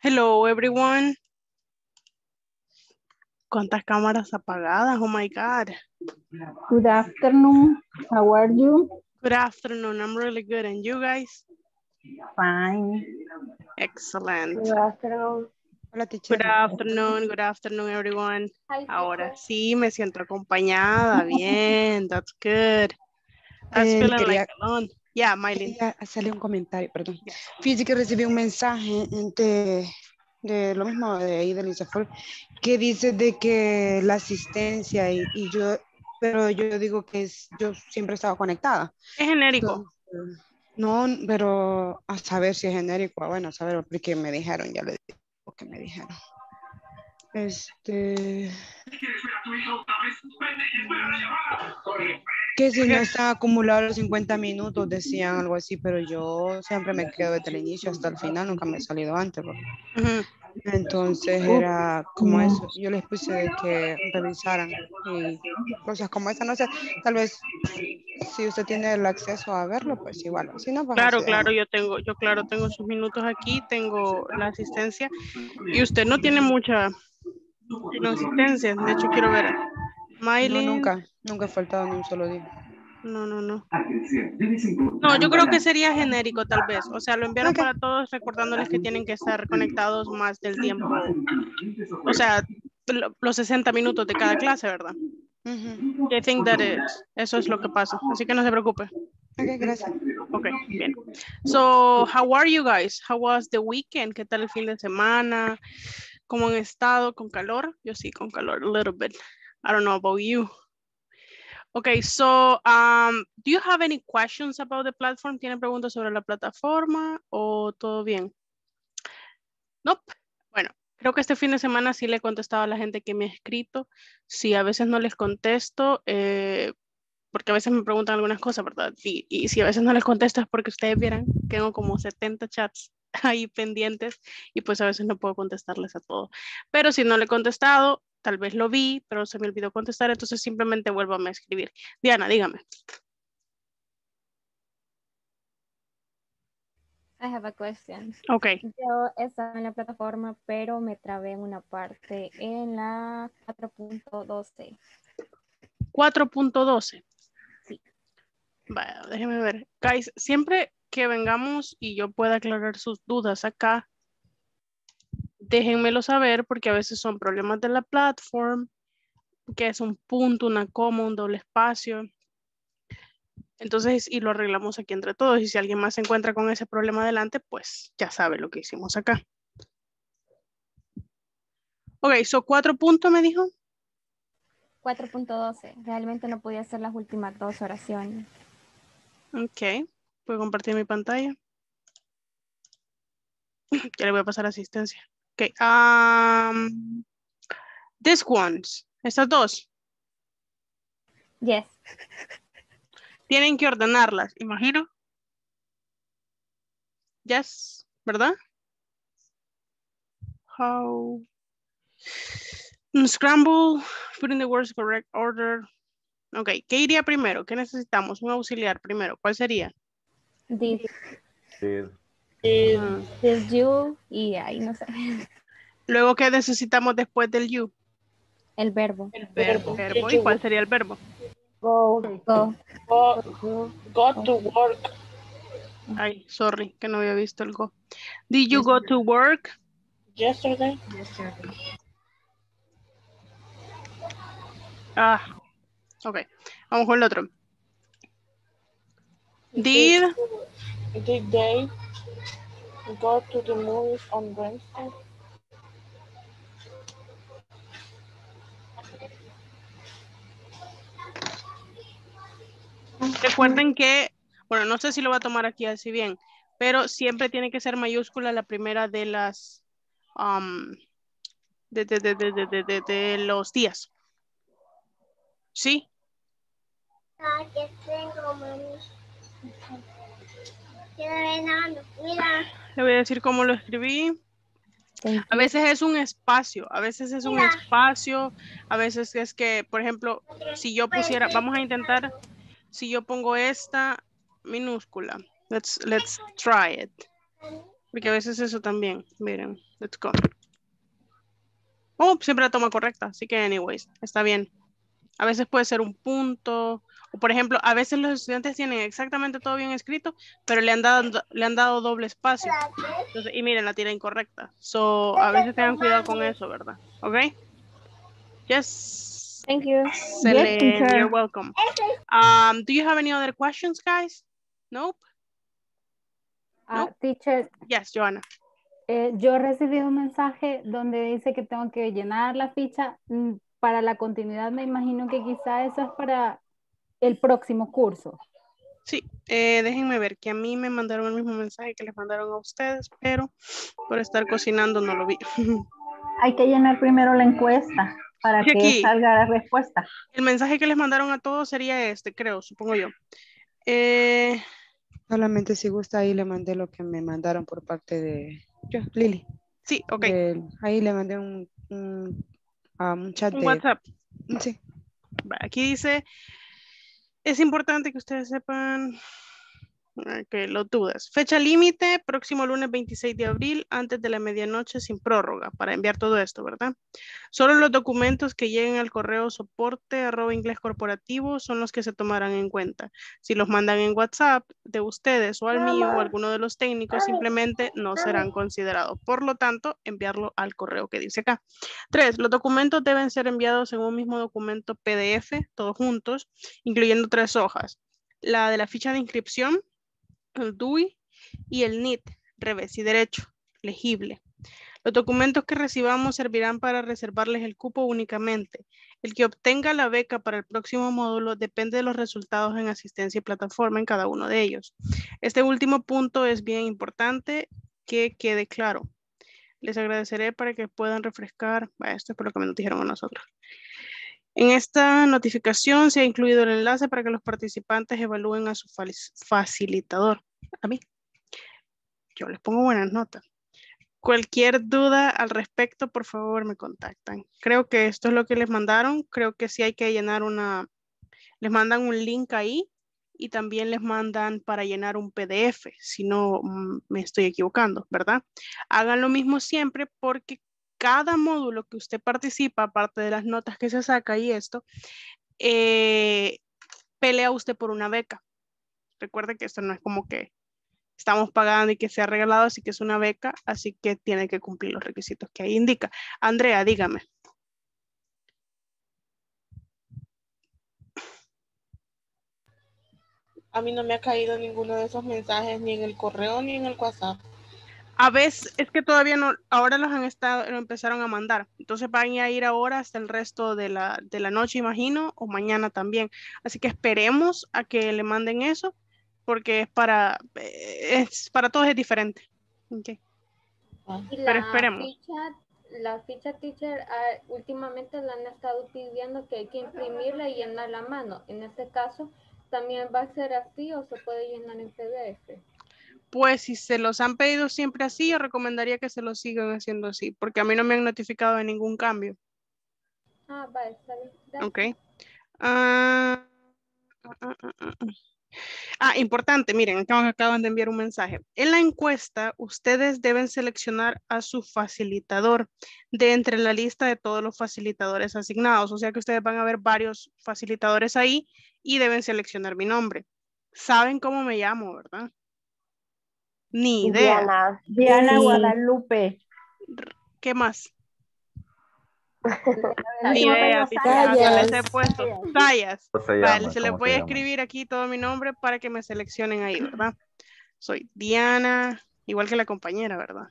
Hello, everyone. ¿Cuántas cámaras apagadas? Oh my God. Good afternoon. How are you? Good afternoon. I'm really good. And you guys? Fine. Excellent. Good afternoon. Hola, teacher. Good afternoon, everyone. Ahora sí me siento acompañada. Bien, that's good. I was feeling Quería, like alone. Yeah, Miley. quería hacerle un comentario, perdón. Yes. Fíjese que recibí un mensaje de lo mismo de ahí del ISAFOR, que dice de que la asistencia y yo, pero yo digo que yo siempre estaba conectada. Es genérico. Entonces, no, pero a saber si es genérico, bueno, a saber, porque me dijeron, ya le digo que me dijeron. Que si no está acumulado los 50 minutos, decían algo así, pero yo siempre me quedo desde el inicio hasta el final, nunca me he salido antes. Entonces era como eso, yo les puse de que revisaran y cosas como esa, no sé, tal vez si usted tiene el acceso a verlo, pues igual, si no, pues así Claro, dejamos. yo tengo sus minutos aquí, tengo la asistencia y usted no tiene mucha asistencia. De hecho, quiero ver. No, Miley. nunca he faltado ni un solo día. No. No, yo creo que sería genérico tal vez. O sea, lo enviaron Ok. para todos recordándoles que tienen que estar conectados más del tiempo. O sea, los 60 minutos de cada clase, ¿verdad? I think that eso es lo que pasa. Así que no se preocupe. Ok, gracias. Ok, bien. So, how are you guys? How was the weekend? ¿Qué tal el fin de semana? ¿Cómo han estado? ¿Con calor? Yo sí, con calor, a little bit. I don't know about you. Okay, so do you have any questions about the platform? ¿Tienen preguntas sobre la plataforma o todo bien? Nope. Bueno, creo que este fin de semana sí le he contestado a la gente que me ha escrito. Sí, a veces no les contesto, porque a veces me preguntan algunas cosas, ¿verdad? Y si a veces no les contesto es porque ustedes vieran que tengo como 70 chats ahí pendientes y pues a veces no puedo contestarles a todo. Pero si no le he contestado, tal vez lo vi, pero se me olvidó contestar, entonces simplemente vuelvo a escribir. Diana, dígame. I have a question. Ok. Yo estaba en la plataforma, pero me trabé en una parte, en la 4.12. 4.12. Sí. Vaya, déjeme ver. Guys, siempre que vengamos y yo pueda aclarar sus dudas acá, déjenmelo saber porque a veces son problemas de la plataforma, que es un punto, una coma, un doble espacio. Entonces, y lo arreglamos aquí entre todos. Y si alguien más se encuentra con ese problema adelante, pues ya sabe lo que hicimos acá. Ok, so 4 puntos me dijo. 4.12. Realmente no podía hacer las últimas 2 oraciones. Ok, puedo compartir mi pantalla. Ya le voy a pasar asistencia. Ok, these ones, estas dos. Yes. Tienen que ordenarlas, imagino. Yes, ¿verdad? How? Scramble, putting the words correct order. Ok, ¿qué iría primero? ¿Qué necesitamos? Un auxiliar primero. ¿Cuál sería? Did. Ujú. Did you. Y ahí no sé. Luego, ¿qué necesitamos después del you? El verbo. Verbo. ¿Y cuál sería el verbo? Go. Go. Go to work. Ay, sorry, que no había visto el go. Did you go to work? Yesterday. Ah, ok. Vamos con el otro. Did they go to the movies on Wednesday? recuerden que, bueno, no sé si lo va a tomar aquí así bien, pero siempre tiene que ser mayúscula la primera de las de los días. ¿Sí? Que tengo, mami. Mira. Le voy a decir cómo lo escribí. Thank A you. veces es un espacio, a veces es un espacio, a veces es que, por ejemplo, si yo pusiera, vamos a intentar, si yo pongo esta minúscula, let's try it. Porque a veces eso también. Miren, let's go. Oh, siempre la toma correcta, así que anyways, está bien. A veces puede ser un punto, o por ejemplo, a veces los estudiantes tienen exactamente todo bien escrito, pero le han dado doble espacio. Entonces, y miren, la tira incorrecta. So, a veces tengan cuidado con eso, ¿verdad? ¿Ok? Yes. Thank you. Yes, Excellent. teacher. You're welcome. Do you have any other questions, guys? Nope. Nope. Teacher, Yes, Joanna. yo recibí un mensaje donde dice que tengo que llenar la ficha para la continuidad. Me imagino que quizá eso es para el próximo curso. Sí, déjenme ver que a mí me mandaron el mismo mensaje que les mandaron a ustedes, pero por estar cocinando no lo vi. Hay que llenar primero la encuesta para Sí, que aquí, salga la respuesta. el mensaje que les mandaron a todos sería este, creo, supongo yo. Solamente si gusta, ahí le mandé lo que me mandaron por parte de yo, Lili. Sí, ok. Ahí le mandé un chat Un de... WhatsApp. Sí. Aquí dice, es importante que ustedes sepan que lo dudas. Fecha límite, próximo lunes 26 de abril, antes de la medianoche, sin prórroga, para enviar todo esto, ¿verdad? Solo los documentos que lleguen al correo soporte@inglescorporativo son los que se tomarán en cuenta. Si los mandan en WhatsApp de ustedes o al mío o alguno de los técnicos, simplemente no serán considerados. Por lo tanto, enviarlo al correo que dice acá. 3. Los documentos deben ser enviados en un mismo documento PDF, todos juntos, incluyendo 3 hojas. La de la ficha de inscripción, el DUI y el NIT, revés y derecho, legible. Los documentos que recibamos servirán para reservarles el cupo únicamente. El que obtenga la beca para el próximo módulo depende de los resultados en asistencia y plataforma en cada uno de ellos. Este último punto es bien importante que quede claro. Les agradeceré para que puedan refrescar. Esto es por lo que me dijeron a nosotros. En esta notificación se ha incluido el enlace para que los participantes evalúen a su facilitador. A mí. Yo les pongo buenas notas. Cualquier duda al respecto, por favor, me contactan. Creo que esto es lo que les mandaron. Creo que sí hay que llenar les mandan un link ahí y también les mandan para llenar un PDF, si no me estoy equivocando, ¿verdad? Hagan lo mismo siempre porque cada módulo que usted participa, aparte de las notas que se saca y esto, pelea usted por una beca. Recuerde que esto no es como que estamos pagando y que sea regalado, así que es una beca, así que tiene que cumplir los requisitos que ahí indica. Andrea, dígame. A mí no me ha caído ninguno de esos mensajes ni en el correo ni en el WhatsApp. A veces es que todavía no, ahora lo empezaron a mandar, entonces van a ir ahora hasta el resto de la noche, imagino, o mañana también. Así que esperemos a que le manden eso, porque es para todos es diferente. Okay. Y Pero esperemos. la ficha teacher, últimamente la han estado pidiendo que hay que imprimirla y llenarla a mano. En este caso, ¿también va a ser así o se puede llenar en PDF? Pues si se los han pedido siempre así, yo recomendaría que se lo sigan haciendo así, porque a mí no me han notificado de ningún cambio. Va, está bien. Gracias. Ok. Importante, miren, acaban de enviar un mensaje. En la encuesta, ustedes deben seleccionar a su facilitador de entre la lista de todos los facilitadores asignados. O sea que ustedes van a ver varios facilitadores ahí y deben seleccionar mi nombre. Saben cómo me llamo, ¿verdad? Ni idea. Diana Guadalupe. ¿Qué más? El Ni último idea, apellido Sayas. Ya les he Sayas. puesto. Sayas. Vale, se les ¿Cómo voy se a llama? escribir aquí todo mi nombre para que me seleccionen ahí, ¿verdad? Soy Diana, igual que la compañera, ¿verdad?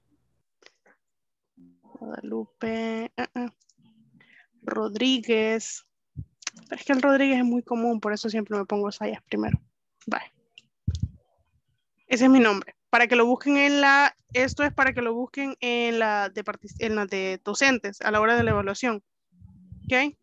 Guadalupe Rodríguez. Es que el Rodríguez es muy común, por eso siempre me pongo Sayas primero. Vale. Ese es mi nombre. Para que lo busquen esto es para que lo busquen en la de docentes a la hora de la evaluación. ¿Ok?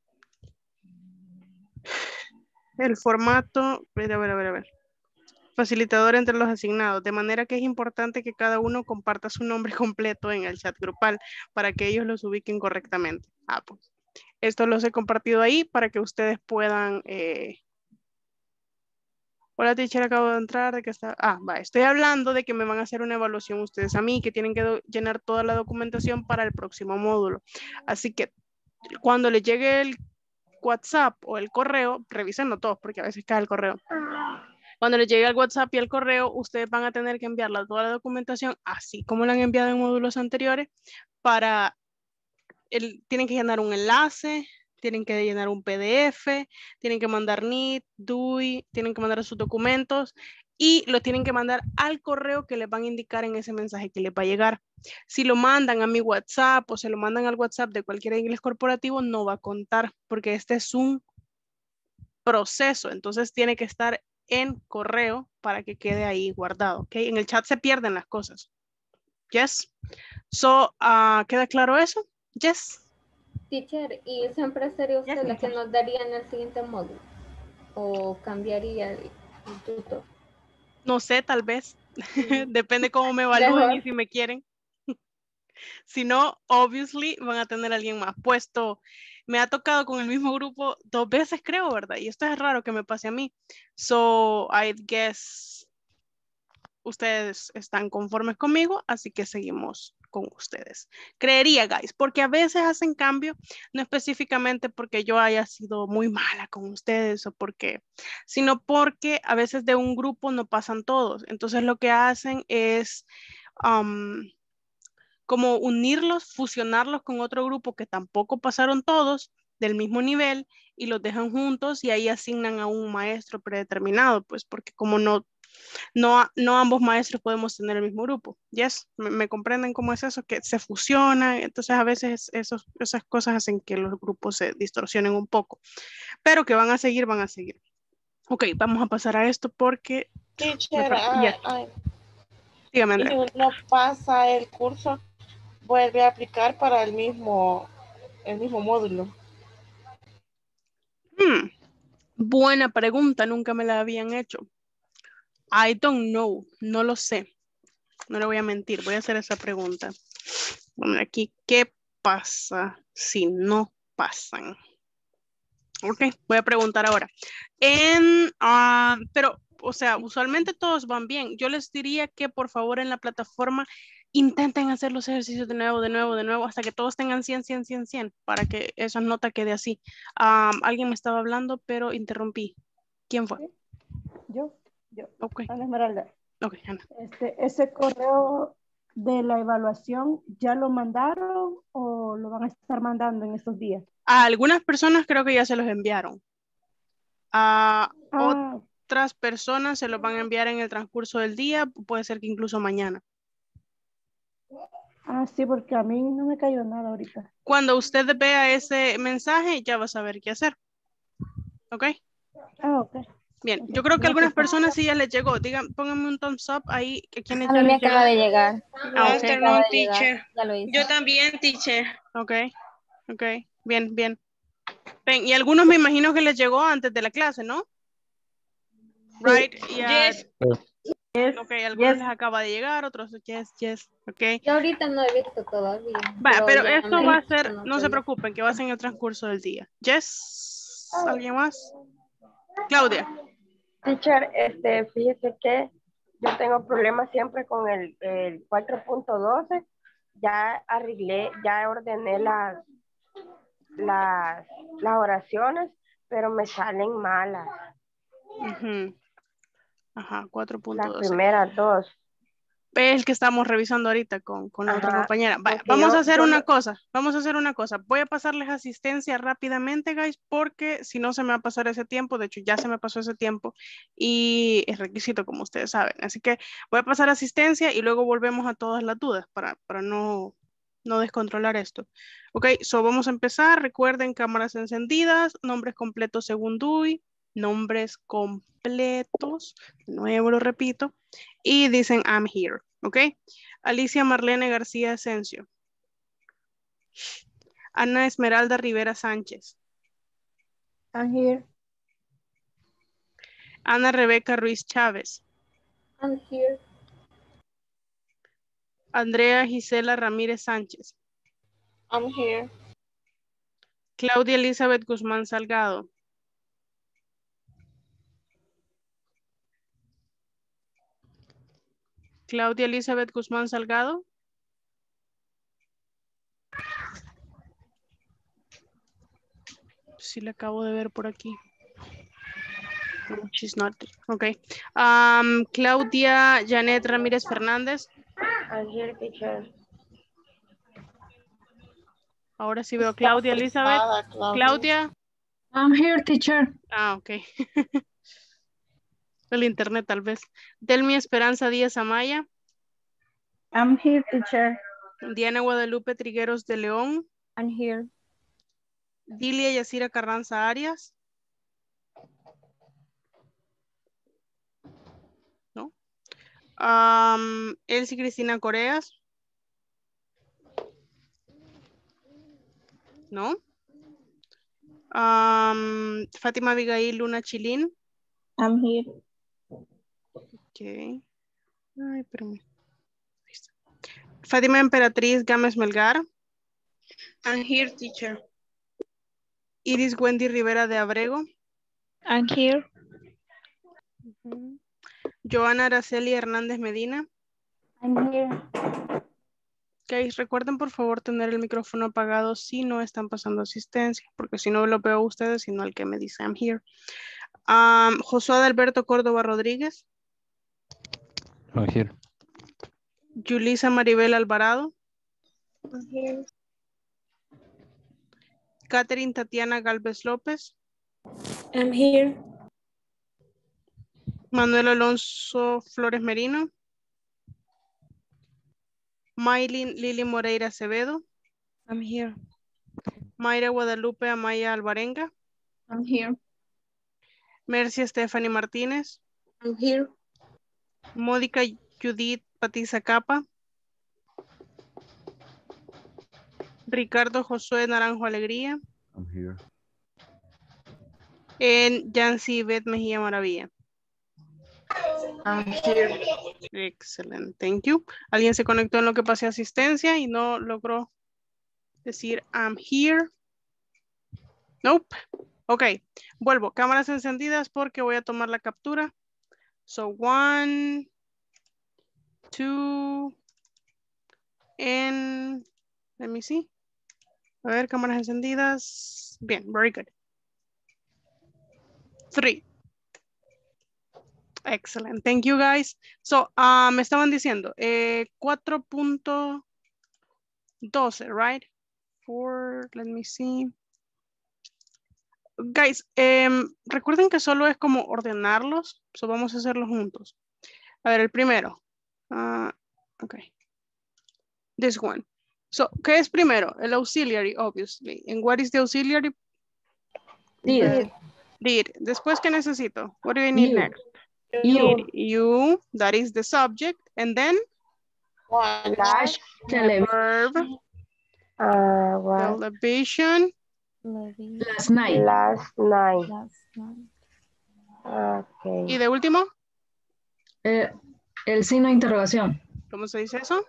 El formato, a ver. Facilitador entre los asignados, de manera que es importante que cada uno comparta su nombre completo en el chat grupal para que ellos los ubiquen correctamente. Pues esto los he compartido ahí para que ustedes puedan Hola, teacher, acabo de entrar. ¿De que está? Va, estoy hablando de que me van a hacer una evaluación ustedes a mí, que tienen que llenar toda la documentación para el próximo módulo. Así que cuando les llegue el WhatsApp o el correo, revísenlo todos porque a veces cae el correo. Cuando les llegue el WhatsApp y el correo, ustedes van a tener que enviarla toda la documentación, así como la han enviado en módulos anteriores, para tienen que llenar un enlace, tienen que llenar un PDF, tienen que mandar NIT, DUI, tienen que mandar sus documentos y lo tienen que mandar al correo que les van a indicar en ese mensaje que les va a llegar. Si lo mandan a mi WhatsApp o se lo mandan al WhatsApp de cualquier inglés corporativo, no va a contar porque este es un proceso, entonces tiene que estar en correo para que quede ahí guardado, ¿ok? En el chat se pierden las cosas. Yes. So, ¿queda claro eso? Yes. Teacher, ¿y siempre sería usted Yes, la que teacher. nos daría en el siguiente módulo? ¿O cambiaría el tutor? No sé, tal vez. Depende cómo me evalúen Mejor. y si me quieren. Si no, obviously van a tener a alguien más puesto. Me ha tocado con el mismo grupo 2 veces, creo, ¿verdad? Y esto es raro que me pase a mí. So, I guess ustedes están conformes conmigo, así que seguimos con ustedes. Creería, guys, porque a veces hacen cambio, no específicamente porque yo haya sido muy mala con ustedes o porque, sino porque a veces de un grupo no pasan todos. Entonces lo que hacen es como unirlos, fusionarlos con otro grupo que tampoco pasaron todos del mismo nivel y los dejan juntos y ahí asignan a un maestro predeterminado, pues porque como no ambos maestros podemos tener el mismo grupo. Yes, me comprenden cómo es eso, que se fusionan, entonces a veces esas cosas hacen que los grupos se distorsionen un poco, pero que van a seguir, van a seguir. Ok, vamos a pasar a esto porque... Teacher, Yes. Dígame, y Andrea. uno pasa el curso, vuelve a aplicar para el mismo módulo. Buena pregunta, nunca me la habían hecho. I don't know, no lo sé. No le voy a mentir, voy a hacer esa pregunta. Bueno, aquí, ¿qué pasa si no pasan? Ok, voy a preguntar ahora. Pero, o sea, usualmente todos van bien. Yo les diría que por favor en la plataforma intenten hacer los ejercicios de nuevo, hasta que todos tengan 100, 100, 100, 100, para que esa nota quede así. Alguien me estaba hablando, pero interrumpí. ¿Quién fue? Yo. Ok, Ana Esmeralda. ok, Ana. Ese correo de la evaluación, ¿ya lo mandaron o lo van a estar mandando en estos días? A algunas personas creo que ya se los enviaron. A otras personas se los van a enviar en el transcurso del día, puede ser que incluso mañana. Sí, porque a mí no me cayó nada ahorita. Cuando usted vea ese mensaje, ya va a saber qué hacer. ¿Ok? Ok. Bien, yo creo que a algunas personas sí ya les llegó. Digan, pónganme un thumbs up ahí. ¿A quiénes A ya mí me les llegó? acaba de llegar. Good Ok. afternoon, teacher. Ya lo hice. Yo también, teacher. Ok. Bien, bien. Ven, y algunos me imagino que les llegó antes de la clase, ¿no? Right? Yes. Ok, algunos les acaba de llegar, otros yes. Ok. Yo ahorita no he visto todavía. Pero ya esto me va a ser, mencionó no se que- preocupen, que va a ser en el transcurso del día. Yes. ¿Alguien más? Claudia. Teacher, fíjese que yo tengo problemas siempre con el 4.12. Ya arreglé, ya ordené las oraciones, pero me salen malas. Ajá, Las 4.12. primeras dos. Es el que estamos revisando ahorita con la otra compañera. porque Vamos a hacer yo una no- cosa. Voy a pasarles asistencia rápidamente, guys, porque si no se me va a pasar ese tiempo. De hecho, ya se me pasó ese tiempo y es requisito, como ustedes saben. Así que voy a pasar asistencia y luego volvemos a todas las dudas para no descontrolar esto. Ok, vamos a empezar. Recuerden, cámaras encendidas, nombres completos según DUI, nombres completos, de nuevo lo repito, y dicen I'm here, ¿ok? Alicia Marlene García Asensio. Ana Esmeralda Rivera Sánchez. I'm here. Ana Rebeca Ruiz Chávez. I'm here. Andrea Gisela Ramírez Sánchez. I'm here. Claudia Elizabeth Guzmán Salgado. Claudia Elizabeth Guzmán Salgado. Sí, la acabo de ver por aquí. No, she's not. Okay. Claudia Janet Ramírez Fernández. I'm here, teacher. Ahora sí veo Claudia Elizabeth. Claudia. I'm here, teacher. Ah, ok. El internet tal vez. Delmi Esperanza Díaz Amaya. I'm here, teacher. Diana Guadalupe Trigueros de León. I'm here. Dilia Yacira Carranza Arias. ¿No? Elsie Cristina Coreas. ¿No? Fátima Abigail Luna Chilín. I'm here. Ok. Ay, espérame. Ahí está. Fátima Emperatriz Gámez Melgar. I'm here, teacher. Iris Wendy Rivera de Abrego. I'm here. Joana Araceli Hernández Medina. I'm here. Guys, recuerden por favor tener el micrófono apagado si no están pasando asistencia, porque si no lo veo a ustedes, sino al que me dice I'm here. Josué Alberto Córdoba Rodríguez. I'm here. Yulisa Maribel Alvarado. I'm here. Catherine Tatiana Galvez López. I'm here. Manuel Alonso Flores Merino. Maylin Lili Moreira Acevedo. I'm here. Mayra Guadalupe Amaya Alvarenga. I'm here. Mercia Stephanie Martínez. I'm here. Mónica Judith Patiza Capa. Ricardo Josué Naranjo Alegría. I'm here. En Yancy Beth Mejía Maravilla. I'm here. Excelente, thank you. Alguien se conectó en lo que pasé asistencia y no logró decir I'm here. Nope. Ok, vuelvo. Cámaras encendidas porque voy a tomar la captura. So 1, 2, and let me see. A ver, cámaras encendidas. Bien, very good. 3. Excellent. Thank you, guys. So, me estaban diciendo 4.12, right? Let me see. Guys, recuerden que solo es como ordenarlos. So, vamos a hacerlos juntos. A ver, el primero. Ok. This one. So, ¿qué es primero? El auxiliary, obviously. And what is the auxiliary? Did. Did. Después, ¿qué necesito? What do I need You. next? You. You, that is the subject. And then? Watch television Verb. What? Television. last night. Last night. ¿Y Okay. de último? El signo de interrogación. ¿Cómo se dice eso?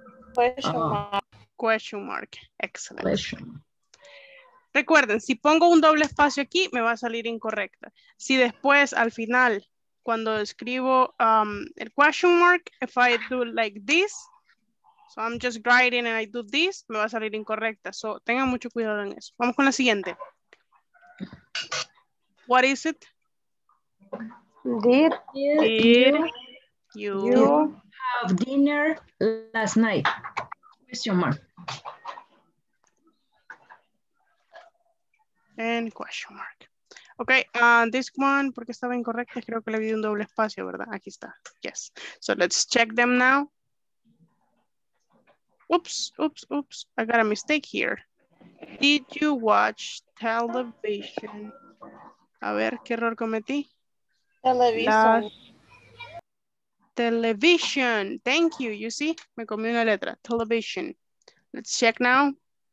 Question mark. Excellent. Question. Recuerden, si pongo un doble espacio aquí, me va a salir incorrecta. Si después, al final, cuando escribo el question mark, if I do like this, so I'm just writing and I do this, me va a salir incorrecta. So, tengan mucho cuidado en eso. Vamos con la siguiente. What is it? Did Did you you have dinner last night? Question mark. and question mark. Okay, this one, porque estaba incorrecta, creo que le di un doble espacio, ¿verdad? Aquí está. Yes. So let's check them now. Oops. I got a mistake here. Did you watch television? A ver, ¿qué error cometí? Television. Television. Thank you. You see, me comí una letra. Television. Let's check now.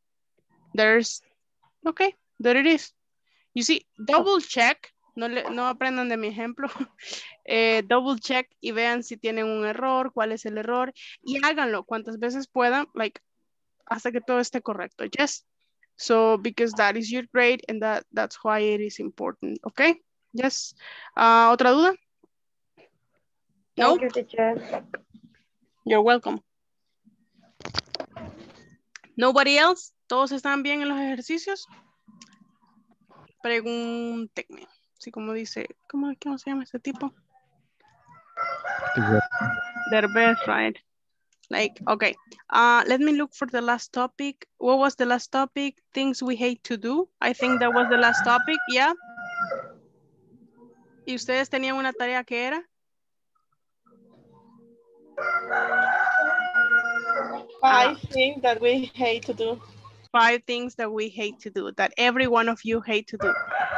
Okay, there it is. You see, double check. No aprendan de mi ejemplo. Double check y vean si tienen un error, cuál es el error. Y háganlo cuantas veces puedan, like, hasta que todo esté correcto. Yes. So, because that is your grade and that's why it is important. Okay. Yes. ¿Otra duda? No. Thank you, teacher. You're welcome. Nobody else? ¿Todos están bien en los ejercicios? Pregúntenme. Así como dice, ¿cómo se llama este tipo? Their best, right? Like, okay. Let me look for the last topic. What was the last topic? Things we hate to do. I think that was the last topic, yeah. ¿Y ustedes tenían una tarea que era? 5 things that we hate to do. 5 things that we hate to do, that every one of you hate to do.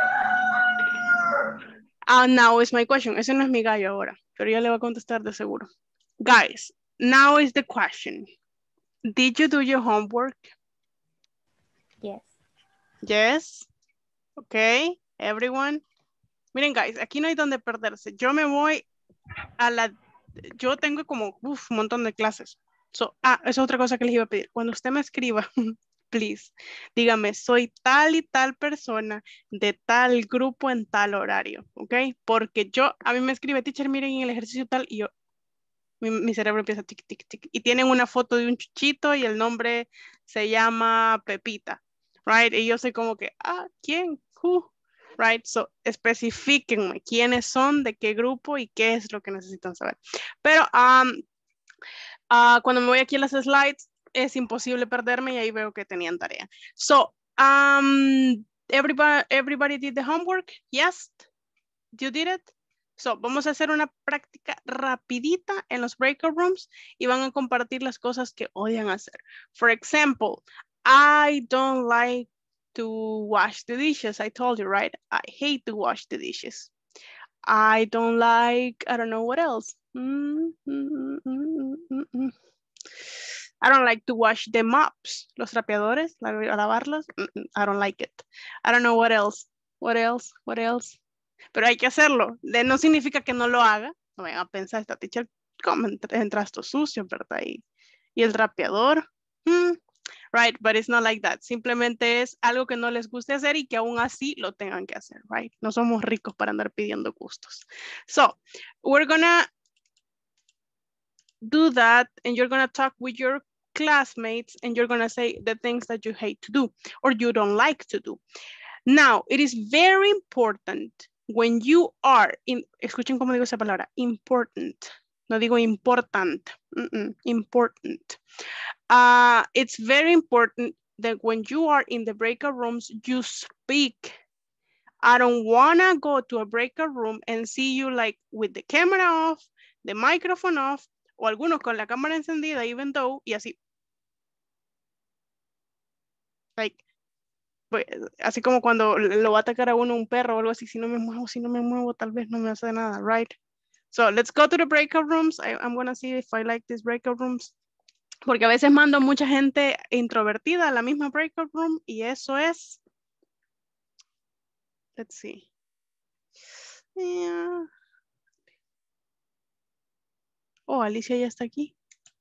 Now is my question. Ese no es mi gallo ahora, pero yo le voy a contestar de seguro. Guys, now is the question. Did you do your homework? Yes. Yes. Okay, everyone. Miren, guys, aquí no hay donde perderse. Yo me voy yo tengo como un montón de clases. Esa es otra cosa que les iba a pedir. Cuando usted me escriba, please, dígame, soy tal y tal persona de tal grupo en tal horario, ¿ok? Porque a mí me escribe, teacher, miren en el ejercicio tal, y mi cerebro empieza tic, tic, tic. Y tienen una foto de un chuchito y el nombre se llama Pepita, right? Y yo soy como que, ¿quién? Who? Right? So, especifíquenme quiénes son, de qué grupo y qué es lo que necesitan saber. Pero cuando me voy aquí a las slides, es imposible perderme y ahí veo que tenían tarea. So, everybody did the homework? Yes? You did it? So, vamos a hacer una práctica rapidita en los breakout rooms y van a compartir las cosas que odian hacer. For example, I don't like to wash the dishes. I told you, right? I hate to wash the dishes. I don't like, I don't know what else. I don't like to wash the mops. Los trapeadores, lavarlos. I don't like it. I don't know what else. What else? What else? Pero hay que hacerlo. No significa que no lo haga. No vayan a pensar, esta teacher come en trastos sucios, ¿verdad? Y el trapeador. Right, but it's not like that. Simplemente es algo que no les guste hacer y que aún así lo tengan que hacer, right? No somos ricos para andar pidiendo gustos. So, we're gonna do that and you're gonna talk with your classmates and you're gonna say the things that you hate to do or you don't like to do. Now, it is very important when you are escuchen cómo digo esa palabra, important. No digo important, important. It's very important that when you are in the breakout rooms, you speak. I don't wanna go to a breakout room and see you like with the camera off, the microphone off, o algunos con la cámara encendida, even though, y así. Like, así como cuando lo va a atacar a uno un perro o algo así, si no me muevo, tal vez no me hace nada, right? So let's go to the breakout rooms. I'm gonna see if I like these breakout rooms. Porque a veces mando mucha gente introvertida a la misma breakout room y eso es, let's see. Yeah. Oh, Alicia ya está aquí.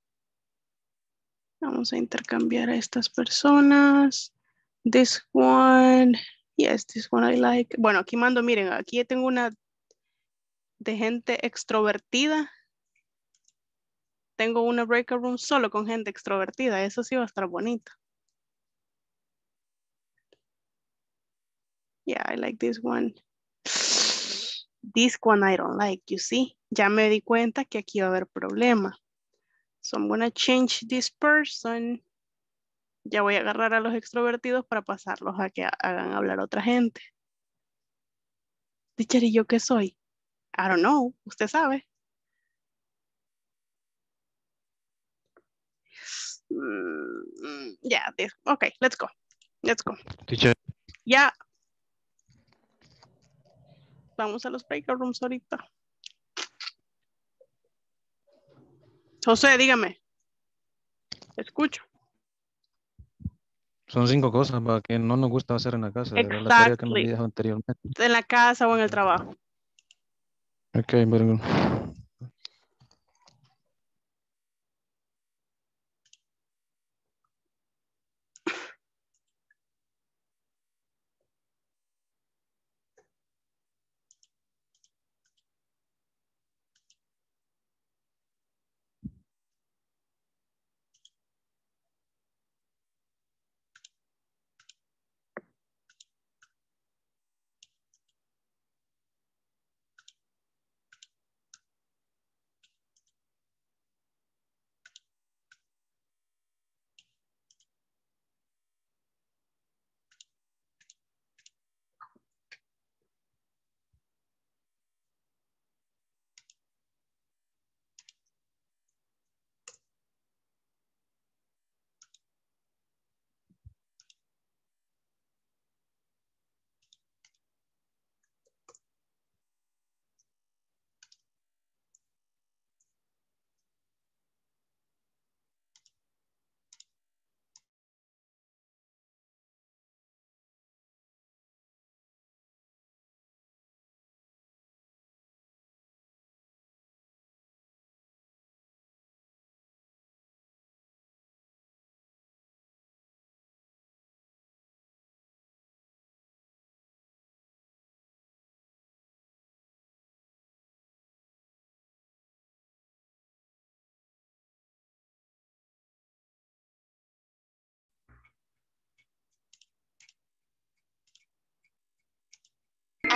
Vamos a intercambiar a estas personas. This one, yes, this one I like. Bueno, aquí mando, miren, aquí tengo una de gente extrovertida. Tengo una breakout room solo con gente extrovertida. Eso sí va a estar bonito. Yeah, I like this one. This one I don't like, you see. Ya me di cuenta que aquí va a haber problema. So I'm gonna change this person. Ya voy a agarrar a los extrovertidos para pasarlos a que hagan hablar a otra gente. Teacher, ¿y yo qué soy? I don't know. Usted sabe. Yeah, this. Okay, let's go. Let's go. Teacher. Ya. Vamos a los breakout rooms ahorita. José, dígame. Escucho. Son 5 cosas para que no nos gusta hacer en la casa. Era la tarea que nos Exactly. dijo anteriormente. En la casa o en el trabajo. Ok, very good.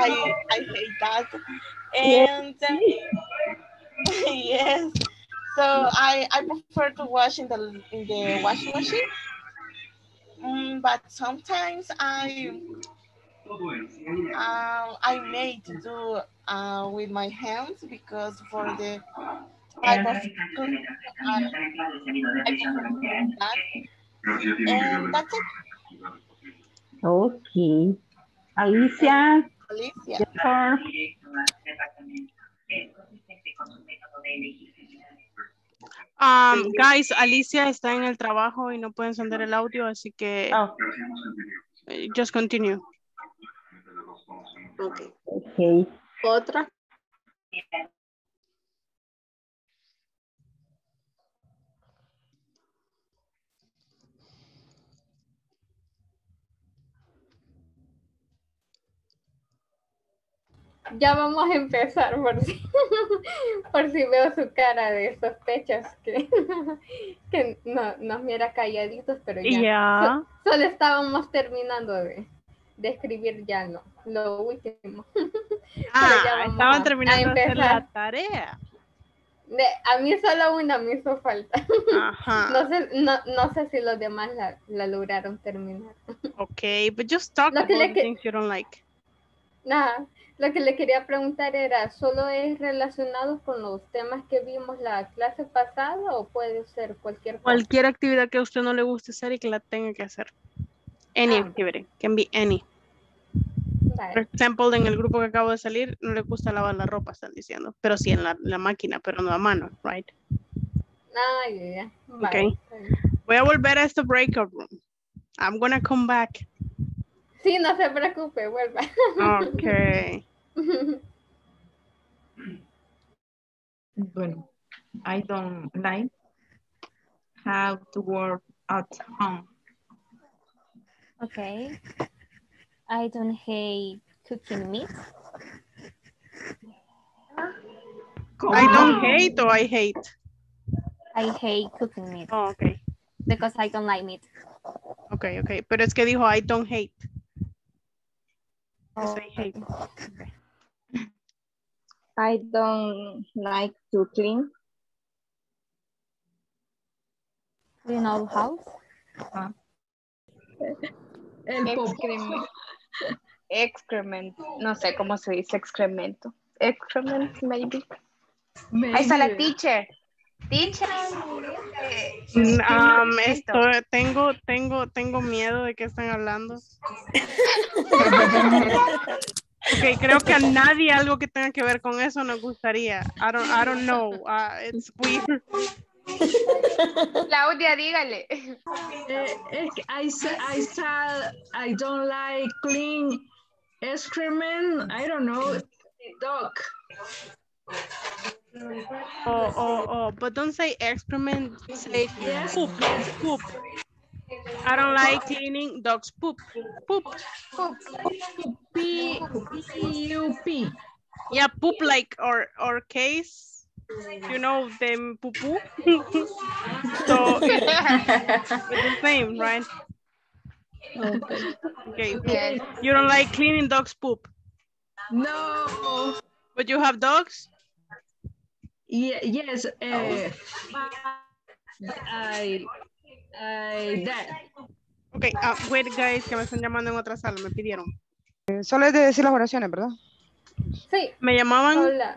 I hate that. And yes, so I prefer to wash in the washing machine. But sometimes I made to do with my hands because for the type of cleaning, I prefer that. And that's it. Okay. Alicia. Alicia. Your turn. Guys, Alicia está en el trabajo y no puede encender el audio, así que just continue. Okay. Okay. Otra. Ya vamos a empezar por si veo su cara de sospechas que no, nos mira calladitos, pero ya. Solo estábamos terminando de escribir ya lo último. Estaban terminando de hacer la tarea. A mí solo una me hizo falta. Ajá. No sé si los demás la lograron terminar. Okay, but just talk about the things you don't like. Nada. Lo que le quería preguntar era, ¿solo es relacionado con los temas que vimos la clase pasada o puede ser cualquier cosa? Cualquier actividad que a usted no le guste hacer y que la tenga que hacer. Any activity, can be any. Vale. Por ejemplo, en el grupo que acabo de salir, no le gusta lavar la ropa, están diciendo. Pero sí en la máquina, pero no a mano, right? Yeah. Vale. Okay. Voy a volver a este breakout room. I'm gonna come back. Sí, no se preocupe, vuelva. Okay. Bueno, I don't like how to work at home. Okay. I don't hate cooking meat. I don't hate or I hate? I hate cooking meat. Oh, okay. Because I don't like meat. Okay. Pero es que dijo I don't hate. Oh, I hate. Okay. I don't like to clean. You know house? Excrement. No sé cómo se dice excremento. Excrement, maybe. Ahí está la teacher. Teacher. Tengo miedo de qué están hablando. Okay, creo que a nadie algo que tenga que ver con eso nos gustaría. I don't know. It's weird. Claudia, dígale. I said I don't like clean excrement. I don't know. Dog. Oh, but don't say excrement. Say yes, poop. yes. Poop. I don't like cleaning dogs' poop. Poop. P-U-P. Yeah, poop like or case. You know them poo poo. So it's the same, right? Okay. Yes. You don't like cleaning dogs' poop? No. But you have dogs? Yeah, yes. That. Okay, wait guys, que me están llamando en otra sala, me pidieron. Solo es de decir las oraciones, ¿verdad? Sí. Me llamaban. Hola.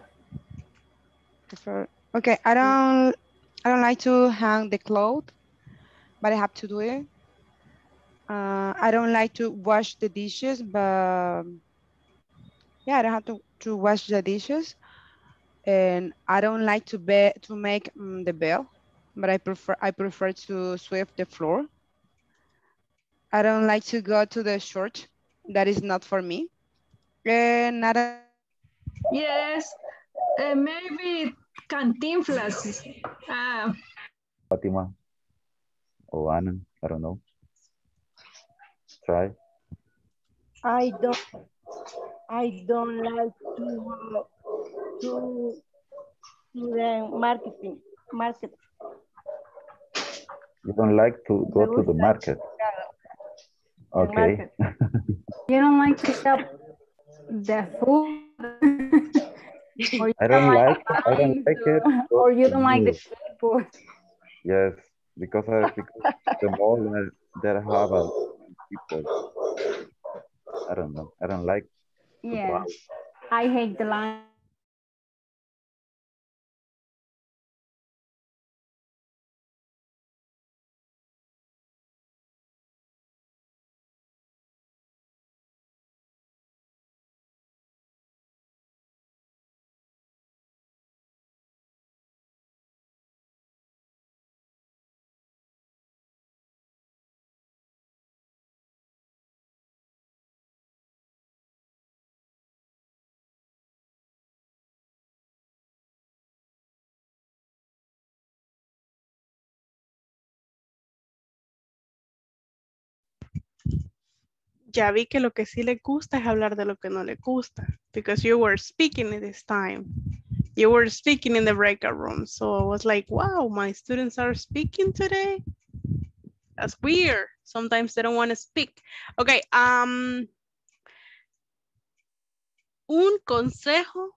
Okay, I don't like to hang the clothes, but I have to do it. I don't like to wash the dishes, but yeah, I don't have to wash the dishes. And I don't like to make the bed, but I prefer to sweep the floor. I don't like to go to the church. That is not for me. And yes, maybe Cantinflas. Fatima or Anna, I don't know. Try. I don't like to the market. You don't like to go to the market. Okay. You don't like to shop. The food. I don't like it. Or you don't like the food. Yes, because the mall that have a people. I don't know. I don't like the Yeah. crowd. I hate the line. Ya vi que lo que sí le gusta es hablar de lo que no le gusta. Because you were speaking at this time. You were speaking in the breakout room. So I was like, wow, my students are speaking today. That's weird. Sometimes they don't want to speak. Okay, un consejo.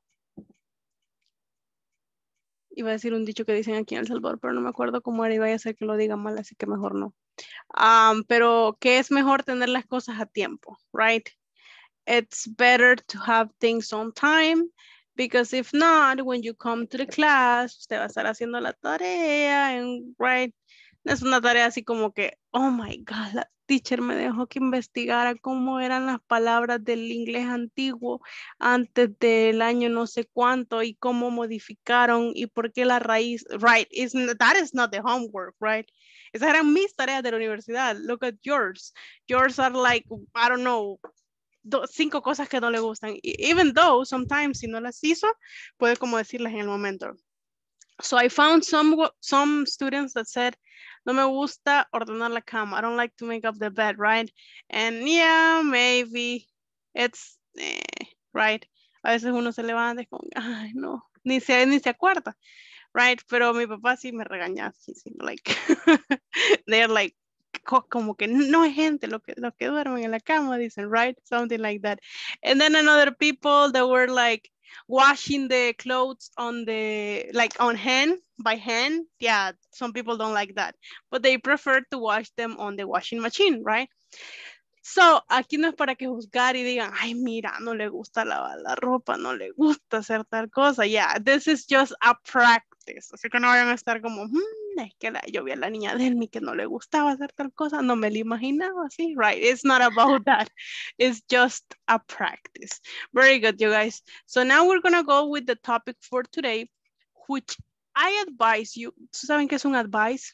Iba a decir un dicho que dicen aquí en El Salvador, pero no me acuerdo cómo era y vaya a ser que lo diga mal, así que mejor no. Pero que es mejor tener las cosas a tiempo, right? It's better to have things on time, because if not, when you come to the class, usted va a estar haciendo la tarea, and, right? No es una tarea así como que, oh my God, la teacher me dejó que investigara cómo eran las palabras del inglés antiguo antes del año no sé cuánto y cómo modificaron y por qué la raíz, right? That is not the homework, right? Esas eran mis tareas de la universidad. Look at yours. Yours are like, I don't know, 5 cosas que no le gustan. Even though sometimes si no las hizo, puede como decirlas en el momento. So I found some students that said, no me gusta ordenar la cama. I don't like to make up the bed, right? And yeah, maybe it's, right? A veces uno se levanta y como, ay, no, ni se acuerda, right? Pero mi papá sí me regaña, sí, like, they're like, como que no es gente lo que duermen en la cama, dicen, right? Something like that. And then another people that were like washing the clothes on the, like on hand, by hand. Yeah, some people don't like that, but they prefer to wash them on the washing machine, right? So, aquí no es para que juzgar y digan, ay, mira, no le gusta lavar la ropa, no le gusta hacer tal cosa. Yeah, this is just a practice. Así que no vayan a estar como, es que yo vi a la niña de Elmi que no le gustaba hacer tal cosa, no me la imaginaba así, right? It's not about that. It's just a practice. Very good, you guys. So now we're going to go with the topic for today, which I advise you. ¿Saben qué es un advice?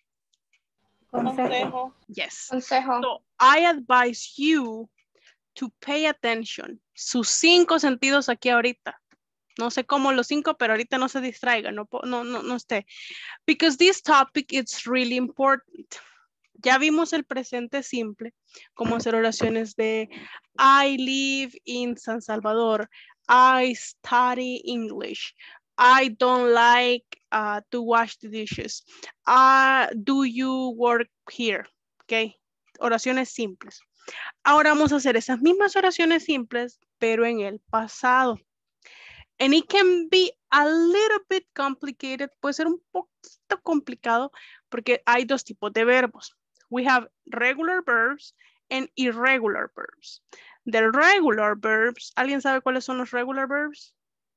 Consejo. Yes. Consejo. So I advise you to pay attention. Sus 5 sentidos aquí ahorita. No sé cómo los 5, pero ahorita no se distraiga, no esté. Because this topic is really important. Ya vimos el presente simple, como hacer oraciones de I live in San Salvador. I study English. I don't like to wash the dishes. Do you work here? Okay. Oraciones simples. Ahora vamos a hacer esas mismas oraciones simples, pero en el pasado. And it can be a little bit complicated. Puede ser un poquito complicado porque hay 2 tipos de verbos. We have regular verbs and irregular verbs. The regular verbs, ¿alguien sabe cuáles son los regular verbs?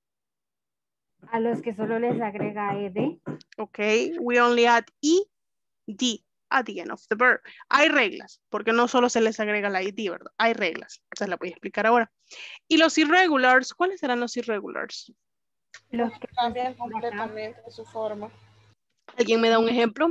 A los que solo les agrega ed. Okay, we only add ed at the end of the verb. Hay reglas, porque no solo se les agrega la ed, ¿verdad? Hay reglas, se las voy a explicar ahora. Y los irregulars, ¿cuáles serán los irregulars? Los que cambian completamente su forma. ¿Alguien me da un ejemplo?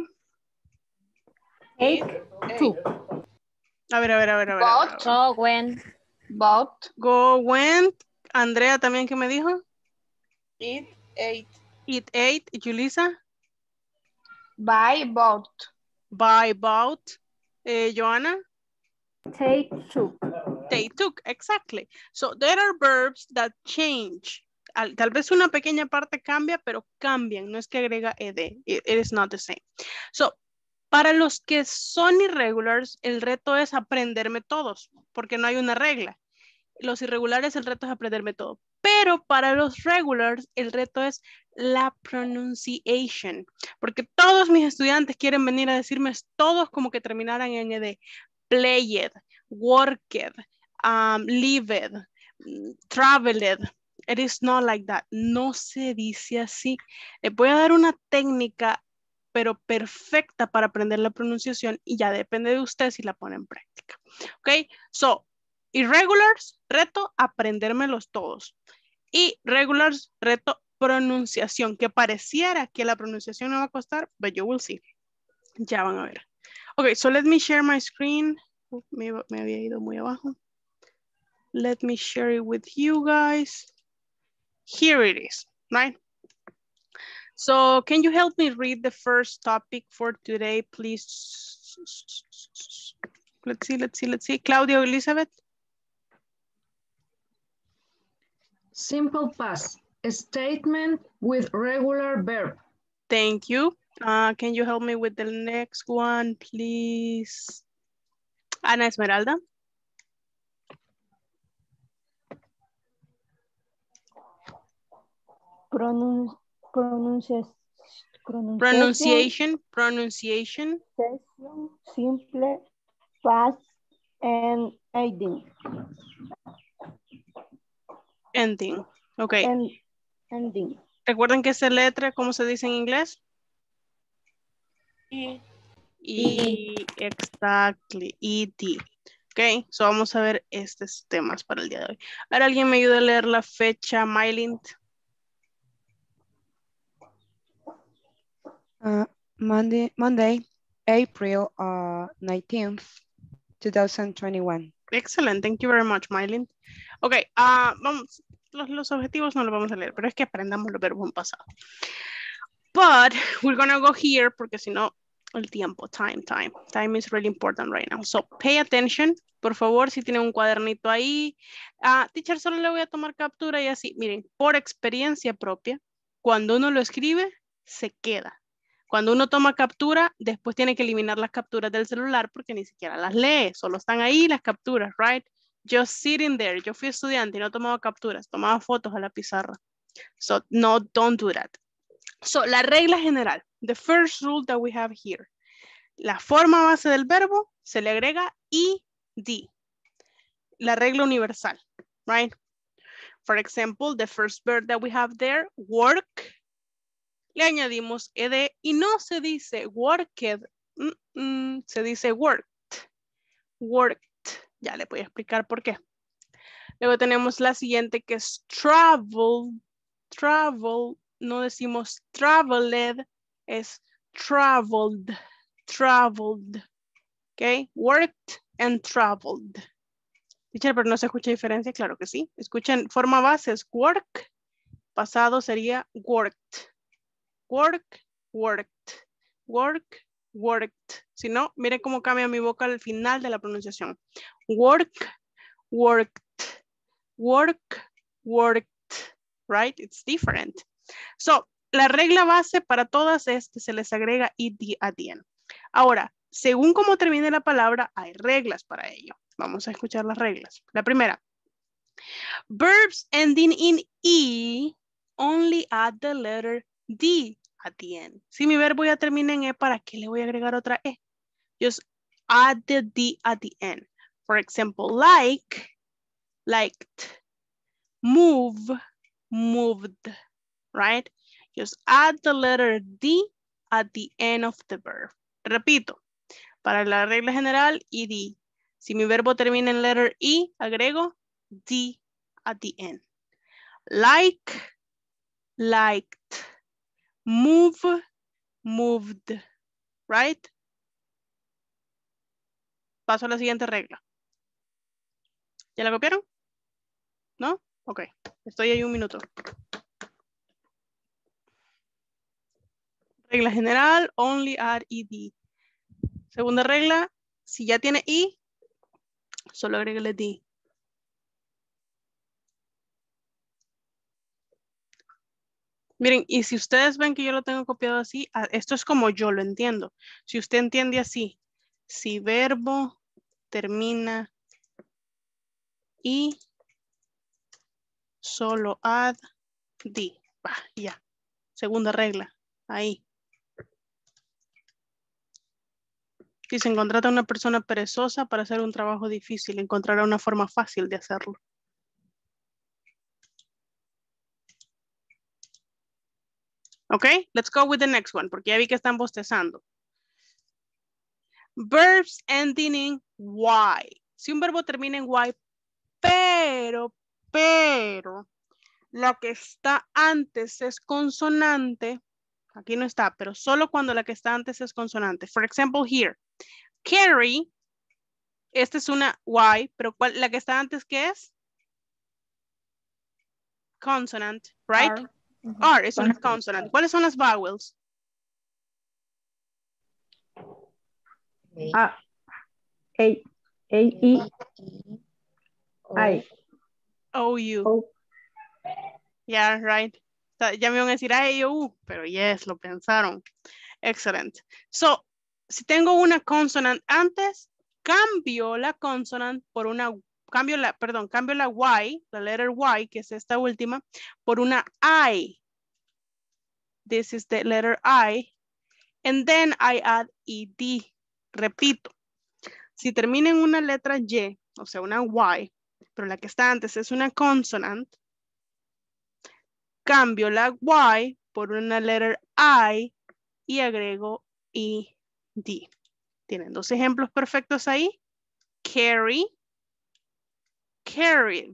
Take two. A ver. Bought. Go, went. Bought. Go, went. Andrea también, ¿qué me dijo? Eat, ate. Eat, ate. Julissa? Buy, bought. Buy, bought. Joanna? Take, took. They took, exactly. So there are verbs that change. Tal vez una pequeña parte cambia, pero cambian. No es que agrega ed. It is not the same. So, para los que son irregulars, el reto es aprenderme todos, porque no hay una regla. los irregulares el reto es aprenderme todo. Pero para los regulars el reto es la pronunciation. Porque todos mis estudiantes quieren venir a decirme todos como que terminaran en ed. Played, worked, lived, traveled. It is not like that. No se dice así. Les voy a dar una técnica, pero perfecta para aprender la pronunciación y ya depende de usted si la pone en práctica. Ok, so, irregulars, reto, aprendérmelos todos. Y regulars, reto, pronunciación, que pareciera que la pronunciación no va a costar, but you will see. Ya van a ver. Ok, so let me share my screen. Me había ido muy abajo. Let me share it with you guys. Here it is, right? So can you help me read the first topic for today, please? Let's see. Claudia, Elizabeth? Simple past, a statement with regular verb. Thank you. Can you help me with the next one, please? Ana Esmeralda? Pronunciation. Simple, past, and ending. Ending, ok. Ending. ¿Recuerdan que esa letra, cómo se dice en inglés? Exactly, ED. Ok, so vamos a ver estos temas para el día de hoy. Ahora alguien me ayuda a leer la fecha, Mylint. Monday, April 19th, 2021. Excellent, thank you very much, Mylint. Ok, vamos, los objetivos no los vamos a leer, pero es que aprendamos los verbos en pasado. But we're gonna go here porque si no, el tiempo, time is really important right now. So pay attention, por favor, si tienen un cuadernito ahí. Teacher, solo le voy a tomar captura y así. Miren, por experiencia propia, cuando uno lo escribe, se queda. Cuando uno toma captura, después tiene que eliminar las capturas del celular porque ni siquiera las lee, solo están ahí las capturas, right? Just sitting there. Yo fui estudiante y no tomaba capturas, tomaba fotos a la pizarra. So, no, don't do that. So, la regla general, the first rule that we have here. La forma base del verbo se le agrega ed. La regla universal, right? For example, the first verb that we have there, work, le añadimos ed y no se dice worked, se dice worked. Worked. Ya le voy a explicar por qué. Luego tenemos la siguiente que es travel. Travel. No decimos traveled, es traveled. Traveled. Ok. Worked and traveled. Teacher, pero no se escucha diferencia. Claro que sí. Escuchen, forma base es work. Pasado sería worked. Work, worked. Work, worked. Si no, mire cómo cambia mi boca al final de la pronunciación. Work, worked. Work, worked. Right? It's different. So, la regla base para todas es que se les agrega ed at the end. Ahora, según cómo termine la palabra, hay reglas para ello. Vamos a escuchar las reglas. La primera. Verbs ending in E only add the letter D at the end. Si mi verbo ya termina en E, ¿para qué le voy a agregar otra E? Just add the D at the end. For example, like, liked, move, moved, right? Just add the letter D at the end of the verb. Repito, para la regla general, ed. Si mi verbo termina en letter E, agrego D at the end. Like, liked, move, moved, right? Paso a la siguiente regla. ¿Ya la copiaron? ¿No? Ok, estoy ahí un minuto. Regla general, only add ed. Segunda regla, si ya tiene I, solo agréguele D. Miren, y si ustedes ven que yo lo tengo copiado así, esto es como yo lo entiendo. Si usted entiende así, si verbo termina y Solo add the. Ya. Segunda regla. Ahí. Si se encontrara una persona perezosa para hacer un trabajo difícil, encontrará una forma fácil de hacerlo. Ok, let's go with the next one, porque ya vi que están bostezando. Verbs ending in Y. Si un verbo termina en Y, pero, la que está antes es consonante, aquí no está, pero solo cuando la que está antes es consonante. For example, here, carry, esta es una Y, pero la que está antes, ¿qué es? Consonant, right? R, R es una consonant. ¿Cuáles son las vowels? A, I, O, U. Yeah, right. Ya me iban a decir A, E, U, pero yes, lo pensaron. Excellent. So, si tengo una consonant antes, cambio la consonant por una, cambio la Y, la letter Y, que es esta última, por una I. This is the letter I. And then I add ED. Repito. Si termina en una letra Y, o sea, una Y, pero la que está antes es una consonant, cambio la Y por una letter I y agrego ED. Tienen dos ejemplos perfectos ahí. Carry, carried.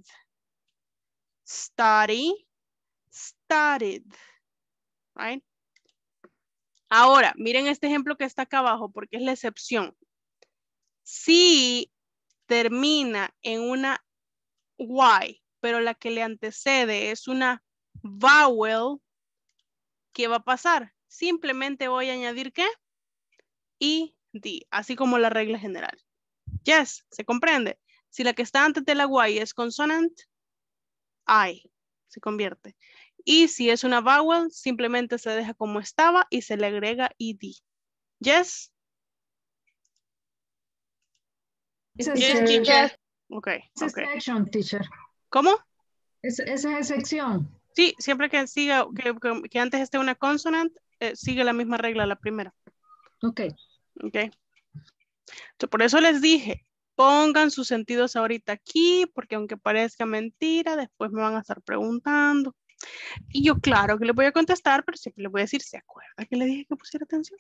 Study, studied. Right? Ahora, miren este ejemplo que está acá abajo porque es la excepción. Si termina en una Y, pero la que le antecede es una vowel, ¿qué va a pasar? Simplemente voy a añadir ¿qué? ED, así como la regla general. Yes, ¿se comprende? Si la que está antes de la Y es consonant, I se convierte. Y si es una vowel, simplemente se deja como estaba y se le agrega ED. Yes? Esa Yes, es teacher. Okay, esa okay. section, teacher. ¿Cómo? Esa es sección. Sí, siempre que siga, que antes esté una consonant, sigue la misma regla, la primera. Ok. Ok. So, por eso les dije, pongan sus sentidos ahorita aquí, porque aunque parezca mentira, después me van a estar preguntando. Y yo claro que le voy a contestar, pero siempre le voy a decir, ¿se acuerda que le dije que pusiera atención?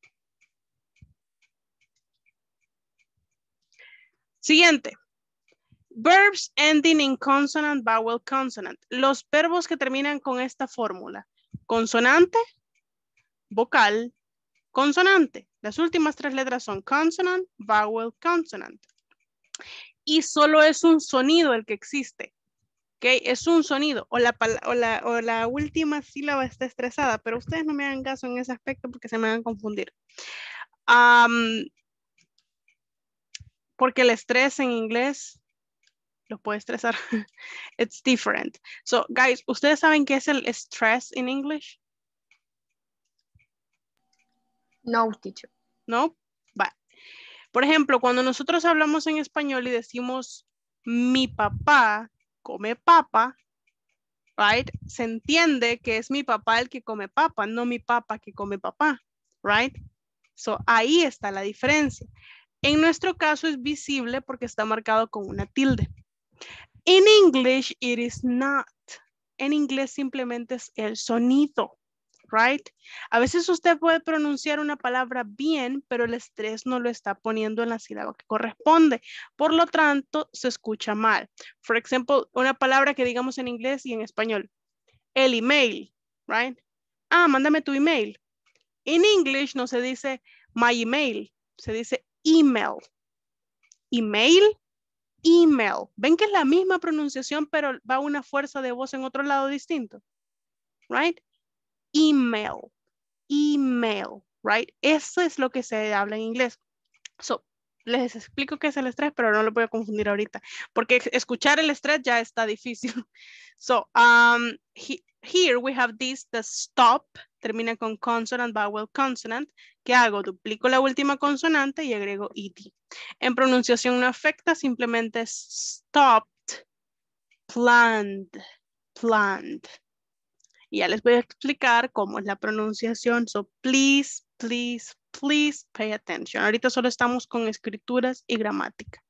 Siguiente. Verbs ending in consonant, vowel, consonant. Los verbos que terminan con esta fórmula. Consonante, vocal, consonante. Las últimas tres letras son consonant, vowel, consonant. Y solo es un sonido el que existe. ¿Ok? Es un sonido. O la última sílaba está estresada, pero ustedes no me hagan caso en ese aspecto porque se me van a confundir. Porque el estrés en inglés los puede estresar. It's different. So, guys, ¿ustedes saben qué es el stress in English? No, teacher. ¿No? Va. Por ejemplo, cuando nosotros hablamos en español y decimos mi papá come papa, right? Se entiende que es mi papá el que come papa, no mi papá que come papá, right? So, ahí está la diferencia. En nuestro caso es visible porque está marcado con una tilde. In English, it is not. En inglés simplemente es el sonido, right? A veces usted puede pronunciar una palabra bien, pero el estrés no lo está poniendo en la sílaba que corresponde. Por lo tanto, se escucha mal. For example, una palabra que digamos en inglés y en español. El email, right? Mándame tu email. En English no se dice my email, se dice email. Email, email. ¿Ven que es la misma pronunciación, pero va una fuerza de voz en otro lado distinto? Right? Email, email, right? Eso es lo que se habla en inglés. So, les explico qué es el estrés, pero no lo voy a confundir ahorita, porque escuchar el estrés ya está difícil. So, here we have this, the stop, termina con consonant, vowel, consonant. ¿Qué hago? Duplico la última consonante y agrego ED. En pronunciación no afecta, simplemente es stopped, planned, planned. Y ya les voy a explicar cómo es la pronunciación. So, please, please, please pay attention. Ahorita solo estamos con escrituras y gramática.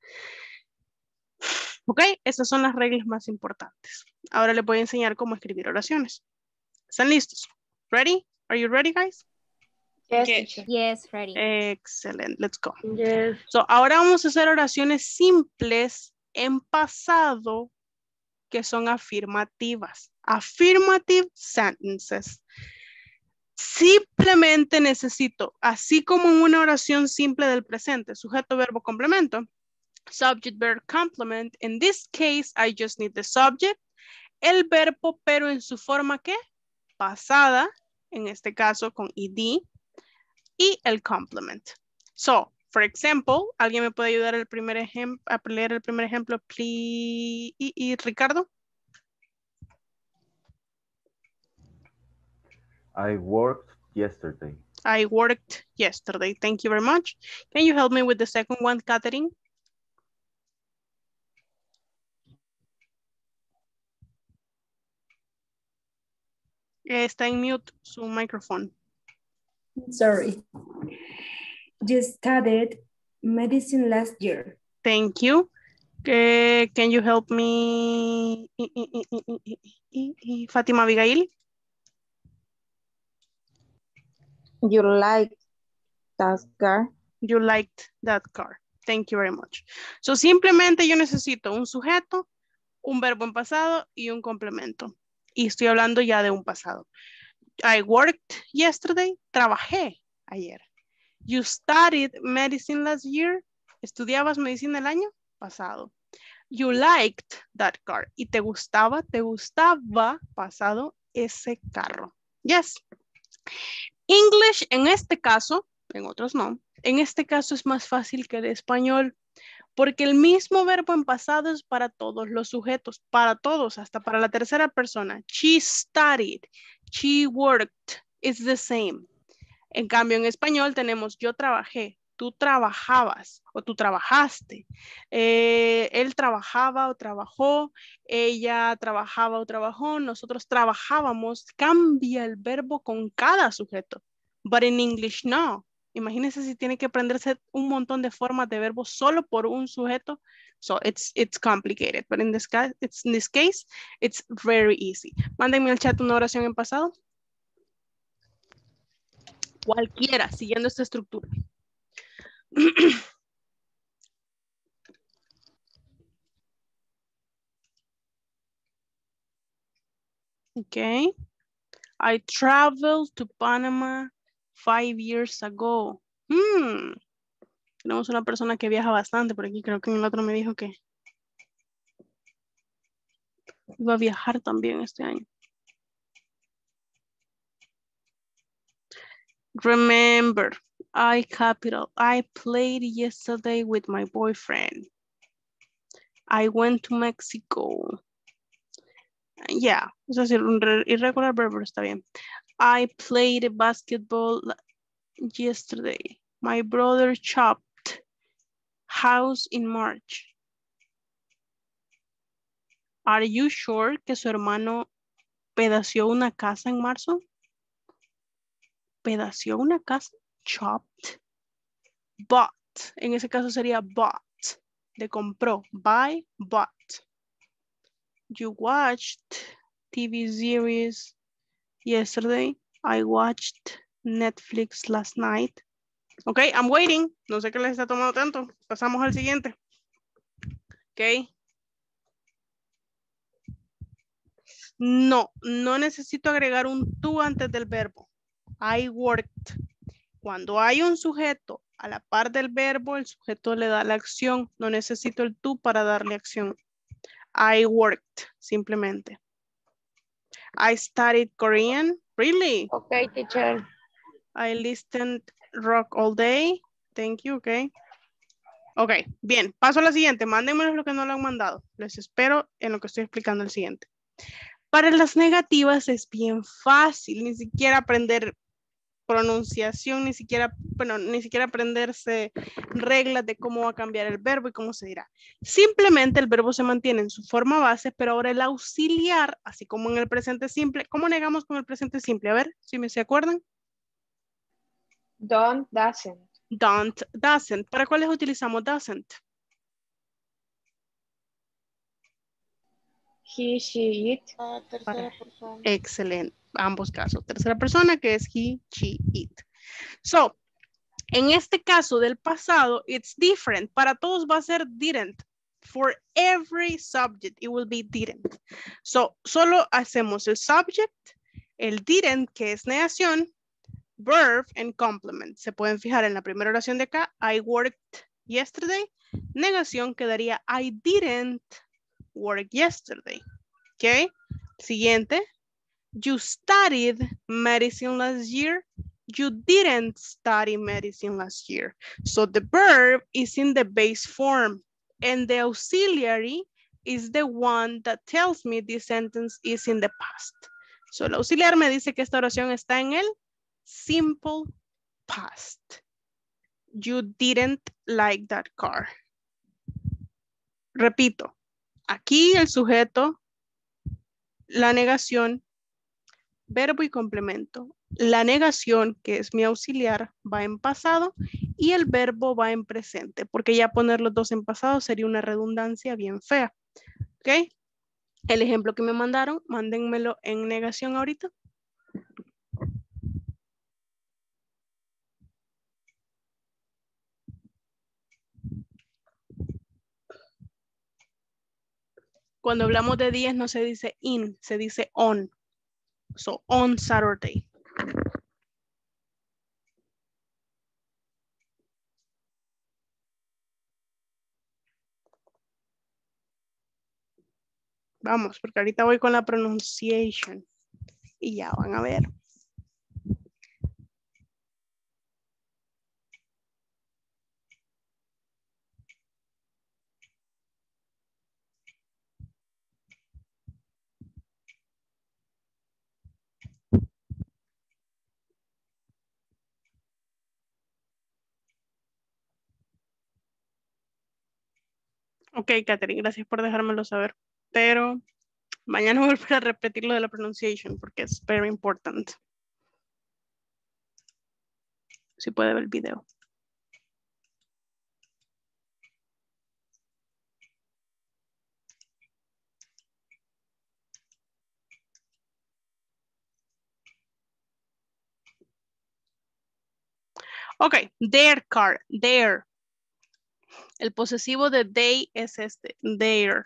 Ok, estas son las reglas más importantes. Ahora les voy a enseñar cómo escribir oraciones. ¿Están listos? Ready? Are you ready, guys? Yes, yes, ready. Excellent, let's go. Yes. So, ahora vamos a hacer oraciones simples en pasado que son afirmativas. Affirmative sentences. Simplemente necesito, así como en una oración simple del presente, sujeto, verbo, complemento, subject, verb, complement. In this case, I just need the subject, el verbo, pero en su forma, ¿qué? Pasada, en este caso con ed, y el complement. So, for example, ¿alguien me puede ayudar a leer el primer ejemplo, please? ¿Y Ricardo? I worked yesterday. I worked yesterday. Thank you very much. Can you help me with the second one, Catherine? Está en mute su microphone. Sorry. You studied medicine last year. Thank you. Can you help me? Fátima Abigail? You liked that car. You liked that car. Thank you very much. So, simplemente yo necesito un sujeto, un verbo en pasado y un complemento. Y estoy hablando ya de un pasado. I worked yesterday. Trabajé ayer. You studied medicine last year. ¿Estudiabas medicina el año pasado? You liked that car. ¿Y te gustaba pasado ese carro? Yes. English, en este caso, en otros no, en este caso es más fácil que el español, porque el mismo verbo en pasado es para todos los sujetos, para todos, hasta para la tercera persona. She studied, she worked, it's the same. En cambio, en español tenemos yo trabajé, tú trabajabas o tú trabajaste, él trabajaba o trabajó, ella trabajaba o trabajó, nosotros trabajábamos, cambia el verbo con cada sujeto. But in English, no. Imagínense si tiene que aprenderse un montón de formas de verbos solo por un sujeto. So it's complicated, but in this case, it's very easy. Mándenme al chat una oración en pasado. Cualquiera, siguiendo esta estructura. Okay. I traveled to Panama 5 years ago. Tenemos una persona que viaja bastante por aquí. Creo que en el otro me dijo que iba a viajar también este año. Remember, I played yesterday with my boyfriend. I went to Mexico. Yeah, es decir, un irregular verbo está bien. I played basketball yesterday. My brother chopped house in March. Are you sure que su hermano pedació una casa en marzo? ¿Pedació una casa? Chopped. Bought. En ese caso sería bought. De compró. Buy, bought. You watched TV series yesterday. I watched Netflix last night. Ok, I'm waiting. No sé qué les está tomando tanto. Pasamos al siguiente. Ok. No necesito agregar un tú antes del verbo. I worked. Cuando hay un sujeto a la par del verbo, el sujeto le da la acción. No necesito el tú para darle acción. I worked, simplemente. I studied Korean. Really? Okay, teacher. I listened rock all day. Thank you, okay. Ok, bien. Paso a la siguiente. Mándenme lo que no lo han mandado. Les espero en lo que estoy explicando el siguiente. Para las negativas es bien fácil. Ni siquiera aprender pronunciación, ni siquiera aprenderse reglas de cómo va a cambiar el verbo y cómo se dirá. Simplemente el verbo se mantiene en su forma base, pero ahora el auxiliar, así como en el presente simple. ¿Cómo negamos con el presente simple? A ver, si se acuerdan. Don't, doesn't. Don't, doesn't. ¿Para cuáles utilizamos doesn't? He, she, it. Tercera persona. Excelente. Ambos casos. Tercera persona que es he, she, it. So, en este caso del pasado, it's different. Para todos va a ser didn't. For every subject, it will be didn't. So, solo hacemos el subject, el didn't, que es negación, verb and complement. Se pueden fijar en la primera oración de acá. I worked yesterday. Negación quedaría I didn't work yesterday. Ok. Siguiente. You studied medicine last year. You didn't study medicine last year. So the verb is in the base form. And the auxiliary is the one that tells me this sentence is in the past. So el auxiliar me dice que esta oración está en el simple past. You didn't like that car. Repito, aquí el sujeto, la negación, verbo y complemento. La negación, que es mi auxiliar, va en pasado y el verbo va en presente, porque ya poner los dos en pasado sería una redundancia bien fea. ¿Ok? El ejemplo que me mandaron, mándenmelo en negación ahorita. Cuando hablamos de días no se dice in, se dice on. So, on Saturday. Vamos, porque ahorita voy con la pronunciation. Y ya van a ver. Ok, Catherine, gracias por dejármelo saber. Pero mañana voy a volver a repetir lo de la pronunciation porque es very important. Si puede ver el video. Ok, their car, their. El posesivo de they es este, their.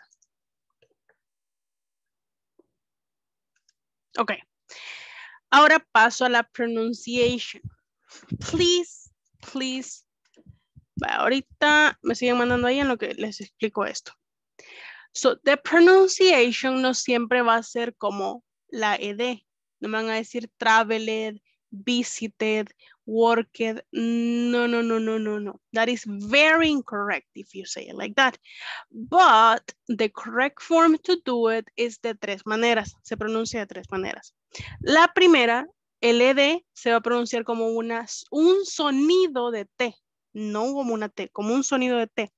Ok. Ahora paso a la pronunciation. Please, please. Ahorita me siguen mandando ahí en lo que les explico esto. So, the pronunciation no siempre va a ser como la ed. No me van a decir traveled, visited, worked. No, no, no, no, no, no. That is very incorrect if you say it like that. But the correct form to do it is de tres maneras. Se pronuncia de tres maneras. La primera, el ed se va a pronunciar como un sonido de T. No como una T, como un sonido de T.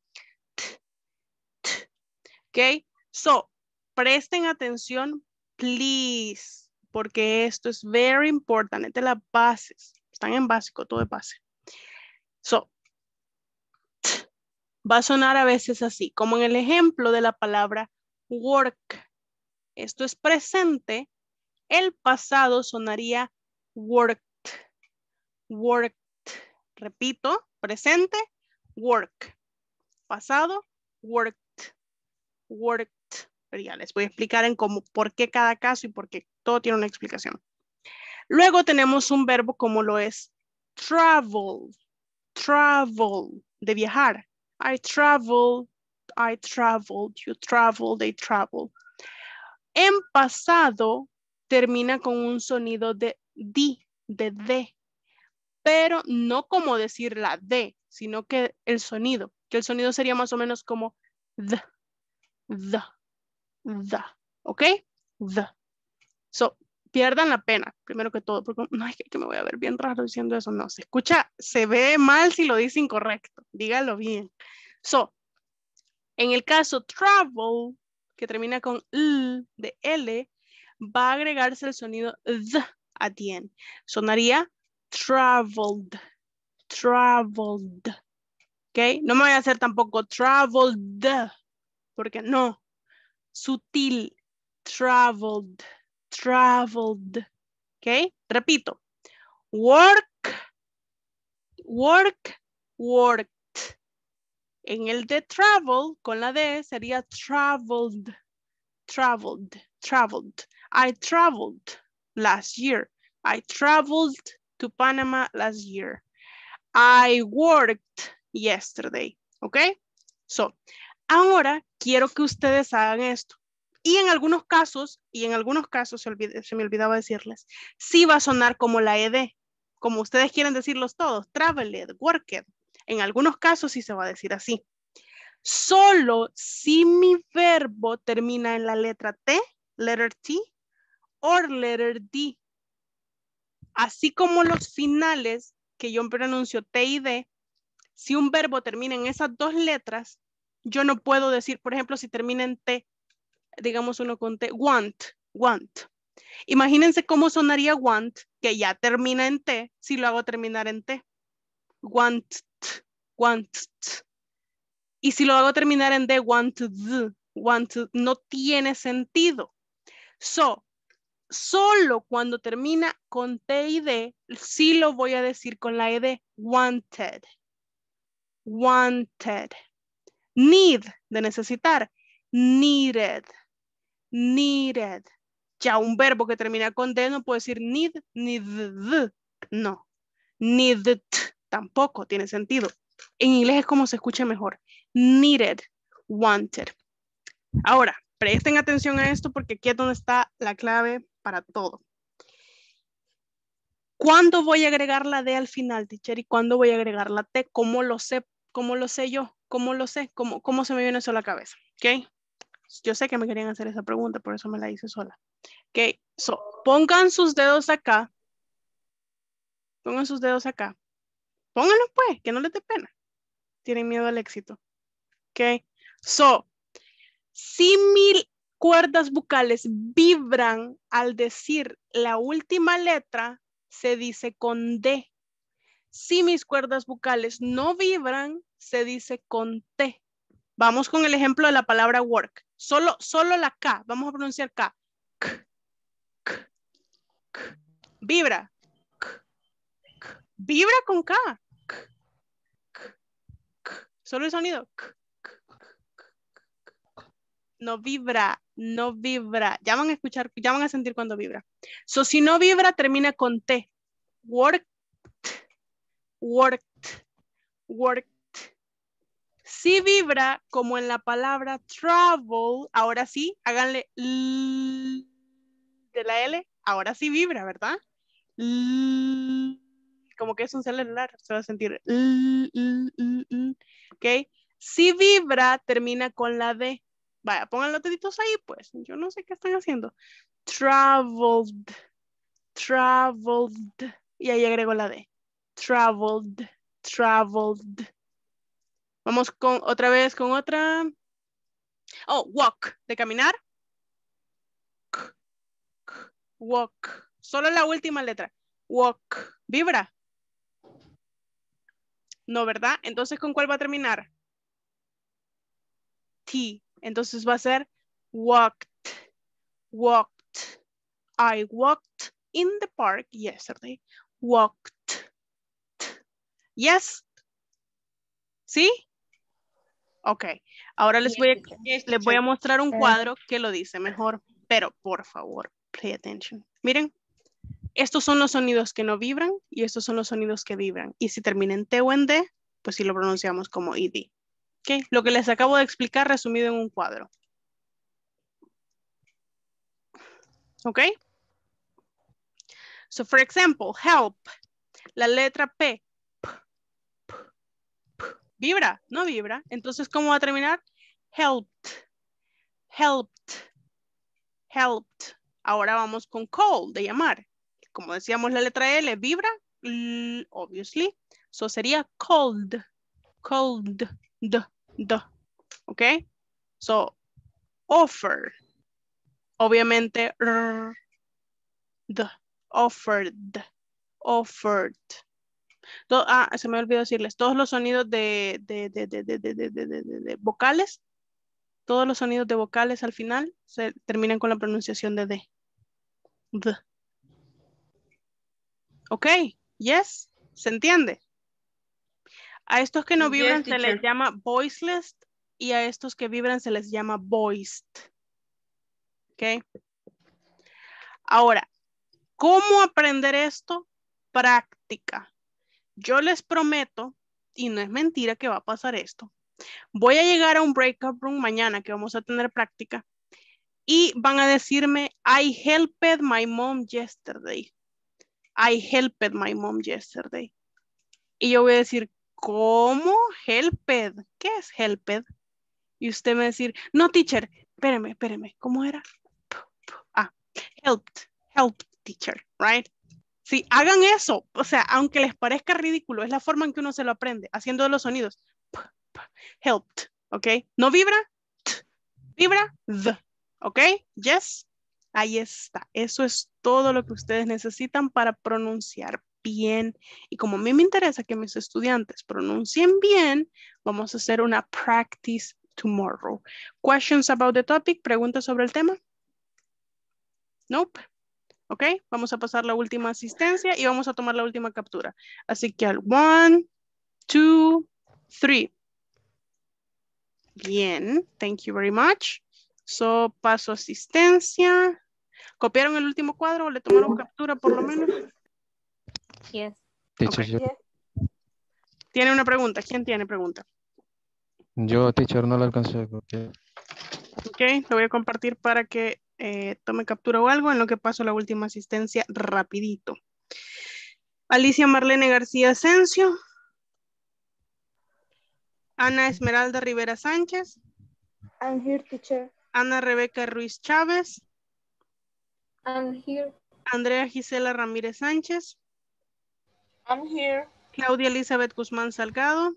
Ok, so, presten atención, please, porque esto es very important, es de las bases, están en básico, todo es base. So, va a sonar a veces así, como en el ejemplo de la palabra work. Esto es presente, el pasado sonaría worked, worked. Repito, presente, work. Pasado, worked. Worked, pero ya les voy a explicar en cómo, por qué cada caso y por qué todo tiene una explicación. Luego tenemos un verbo como lo es travel, travel, de viajar. I travel, you travel, they travel. En pasado termina con un sonido de di, de de, pero no como decir la de, sino que el sonido sería más o menos como the, okay? The. So, pierdan la pena, primero que todo, porque no es que me voy a ver bien raro diciendo eso, no, se escucha, se ve mal si lo dice incorrecto, dígalo bien. So, en el caso travel, que termina con L de L, va a agregarse el sonido D at the end. Sonaría traveled, traveled, ¿ok? No me voy a hacer tampoco traveled, porque no, sutil, traveled, traveled, ¿ok? Repito, work, work, worked. En el de travel, con la D, sería traveled, traveled, traveled. I traveled last year. I traveled to Panama last year. I worked yesterday, ¿ok? So, ahora quiero que ustedes hagan esto. Y en algunos casos, se me olvidaba decirles, sí va a sonar como la ED, como ustedes quieren decirlos todos, traveled, worked. En algunos casos sí se va a decir así. Solo si mi verbo termina en la letra T, letter T, o letter D. Así como los finales que yo pronuncio T y D, si un verbo termina en esas dos letras, yo no puedo decir, por ejemplo, si termina en T, digamos uno con T, want, want. Imagínense cómo sonaría want, que ya termina en T, si lo hago terminar en T. Want, want. Y si lo hago terminar en D, want, no tiene sentido. So, solo cuando termina con T y D, sí lo voy a decir con la ED, wanted, wanted. Need, de necesitar, needed, needed. Ya un verbo que termina con D no puedo decir need, needed, no. Needed, tampoco tiene sentido. En inglés es como se escucha mejor. Needed, wanted. Ahora, presten atención a esto porque aquí es donde está la clave para todo. ¿Cuándo voy a agregar la D al final, teacher? ¿Y cuándo voy a agregar la T? ¿Cómo lo sé? ¿Cómo lo sé yo? ¿Cómo lo sé? ¿Cómo se me viene eso a la cabeza? ¿Ok? Yo sé que me querían hacer esa pregunta, por eso me la hice sola. ¿Ok? So, pongan sus dedos acá. Pongan sus dedos acá. Pónganlos pues, que no les dé pena. Tienen miedo al éxito. ¿Ok? So, si mis cuerdas vocales vibran al decir la última letra, se dice con D. Si mis cuerdas vocales no vibran, se dice con T. Vamos con el ejemplo de la palabra work. Solo la K. Vamos a pronunciar K. K, K, K. Vibra. K, K. Vibra con K. K, K, K. Solo el sonido. K, K, K, K. No vibra, no vibra. Ya van a escuchar, ya van a sentir cuando vibra. So, si no vibra, termina con T. Worked, worked, worked. Si vibra, como en la palabra travel, ahora sí, háganle de la L, ahora sí vibra, ¿verdad? Como que es un celular, se va a sentir ¿ok? Si vibra, termina con la D. Vaya, pongan los deditos ahí, pues. Yo no sé qué están haciendo. Traveled, traveled. Y ahí agrego la D. Traveled, traveled. Vamos con otra vez con otra. Oh, walk, de caminar. Walk. Solo la última letra. Walk. ¿Vibra? No, ¿verdad? Entonces, ¿con cuál va a terminar? T. Entonces va a ser walked. Walked. I walked in the park yesterday. Walked. Yes. ¿Sí? Ok. Ahora les voy a mostrar un cuadro que lo dice mejor. Pero, por favor, pay attention. Miren. Estos son los sonidos que no vibran y estos son los sonidos que vibran. Y si termina en T o en D, pues sí lo pronunciamos como ED. ¿Ok? Lo que les acabo de explicar resumido en un cuadro. ¿Ok? So, for example, help. La letra P. ¿Vibra? No vibra. Entonces, ¿cómo va a terminar? Helped. Helped. Helped. Ahora vamos con call, de llamar. Como decíamos la letra L, vibra, obviously. So sería cold, cold, ¿ok? So, offer. Obviamente, offered, offered. Se me olvidó decirles, todos los sonidos de vocales, todos los sonidos de vocales al final se terminan con la pronunciación de D. The. Ok, yes, ¿se entiende? A estos que no vibran se les llama voiceless y a estos que vibran se les llama voiced. Ok. Ahora, ¿cómo aprender esto? Práctica. Yo les prometo, y no es mentira que va a pasar esto, voy a llegar a un breakout room mañana que vamos a tener práctica y van a decirme, I helped my mom yesterday. I helped my mom yesterday. Y yo voy a decir, ¿cómo? Helped. ¿Qué es helped? Y usted me va a decir, no, teacher, espéreme, ¿cómo era? Helped, teacher, right? Sí, hagan eso, o sea, aunque les parezca ridículo, es la forma en que uno se lo aprende, haciendo los sonidos. Helped, ¿ok? No vibra, vibra, the, ¿ok? Yes, ahí está. Eso es todo lo que ustedes necesitan para pronunciar bien. Y como a mí me interesa que mis estudiantes pronuncien bien, vamos a hacer una practice tomorrow. Questions about the topic, preguntas sobre el tema? Nope. Ok, vamos a pasar la última asistencia y vamos a tomar la última captura. Así que al 1, 2, 3. Bien, thank you very much. So, paso asistencia. ¿Copiaron el último cuadro o le tomaron captura por lo menos? Yes. Teacher, Okay. ¿Tiene una pregunta? ¿Quién tiene pregunta? yo, teacher, no la alcancé a copiar. Ok, lo voy a compartir para que tome captura o algo en lo que paso la última asistencia rapidito. Alicia Marlene García Asensio. Ana Esmeralda Rivera Sánchez. I'm here, teacher. Ana Rebeca Ruiz Chávez. I'm here. Andrea Gisela Ramírez Sánchez. I'm here. Claudia Elizabeth Guzmán Salgado.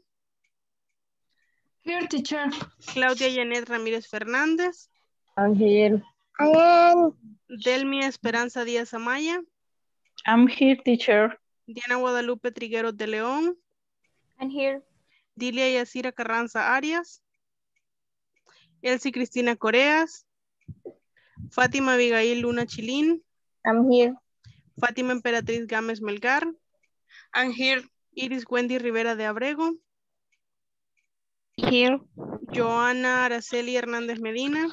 Here, teacher. Claudia Janet Ramírez Fernández. I'm here. Delmi Esperanza Díaz Amaya. I'm here, teacher. Diana Guadalupe Trigueros de León. I'm here. Dilia Yacira Carranza Arias. Elsie Cristina Coreas. Fátima Abigail Luna Chilín. I'm here. Fátima Emperatriz Gámez Melgar. I'm here. Iris Wendy Rivera de Abrego. Here. Joana Araceli Hernández Medina.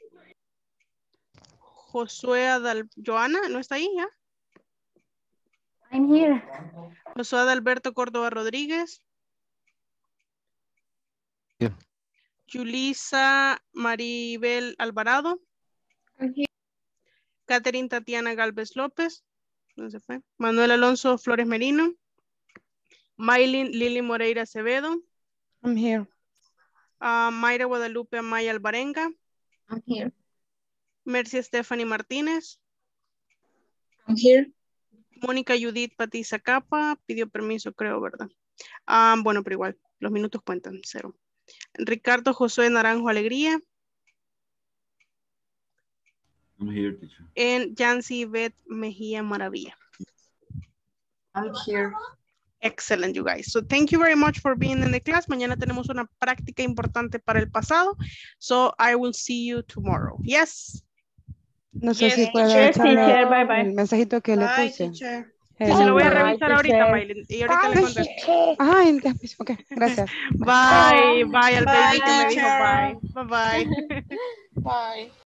Josué Joana, ¿no está ahí ya? I'm here. Josué Adalberto Córdoba Rodríguez. Here. Yulisa Maribel Alvarado. I'm here. Catherine Tatiana Galvez López. ¿Dónde se fue? Manuel Alonso Flores Merino. Maylin Lili Moreira Acevedo. I'm here. Mayra Guadalupe Amaya Alvarenga. I'm here. Mercy Stephanie Martínez. I'm here. Mónica Judith Patiza Capa. Pidió permiso, creo, ¿verdad? Bueno, pero igual, los minutos cuentan, 0. Ricardo Josué Naranjo Alegría. I'm here, teacher. And Yancy Beth Mejía Maravilla. I'm here. Excellent, you guys. So thank you very much for being in the class. Mañana tenemos una práctica importante para el pasado. So I will see you tomorrow. Yes. No sé si puedo echarle bye, bye. el mensajito que le puse. Sí, se lo voy a revisar ahorita, Maylin. Y ahorita le contesto. Ajá, ok, gracias. Bye, bye al baby que me dijo teacher. bye. Bye, bye. Bye.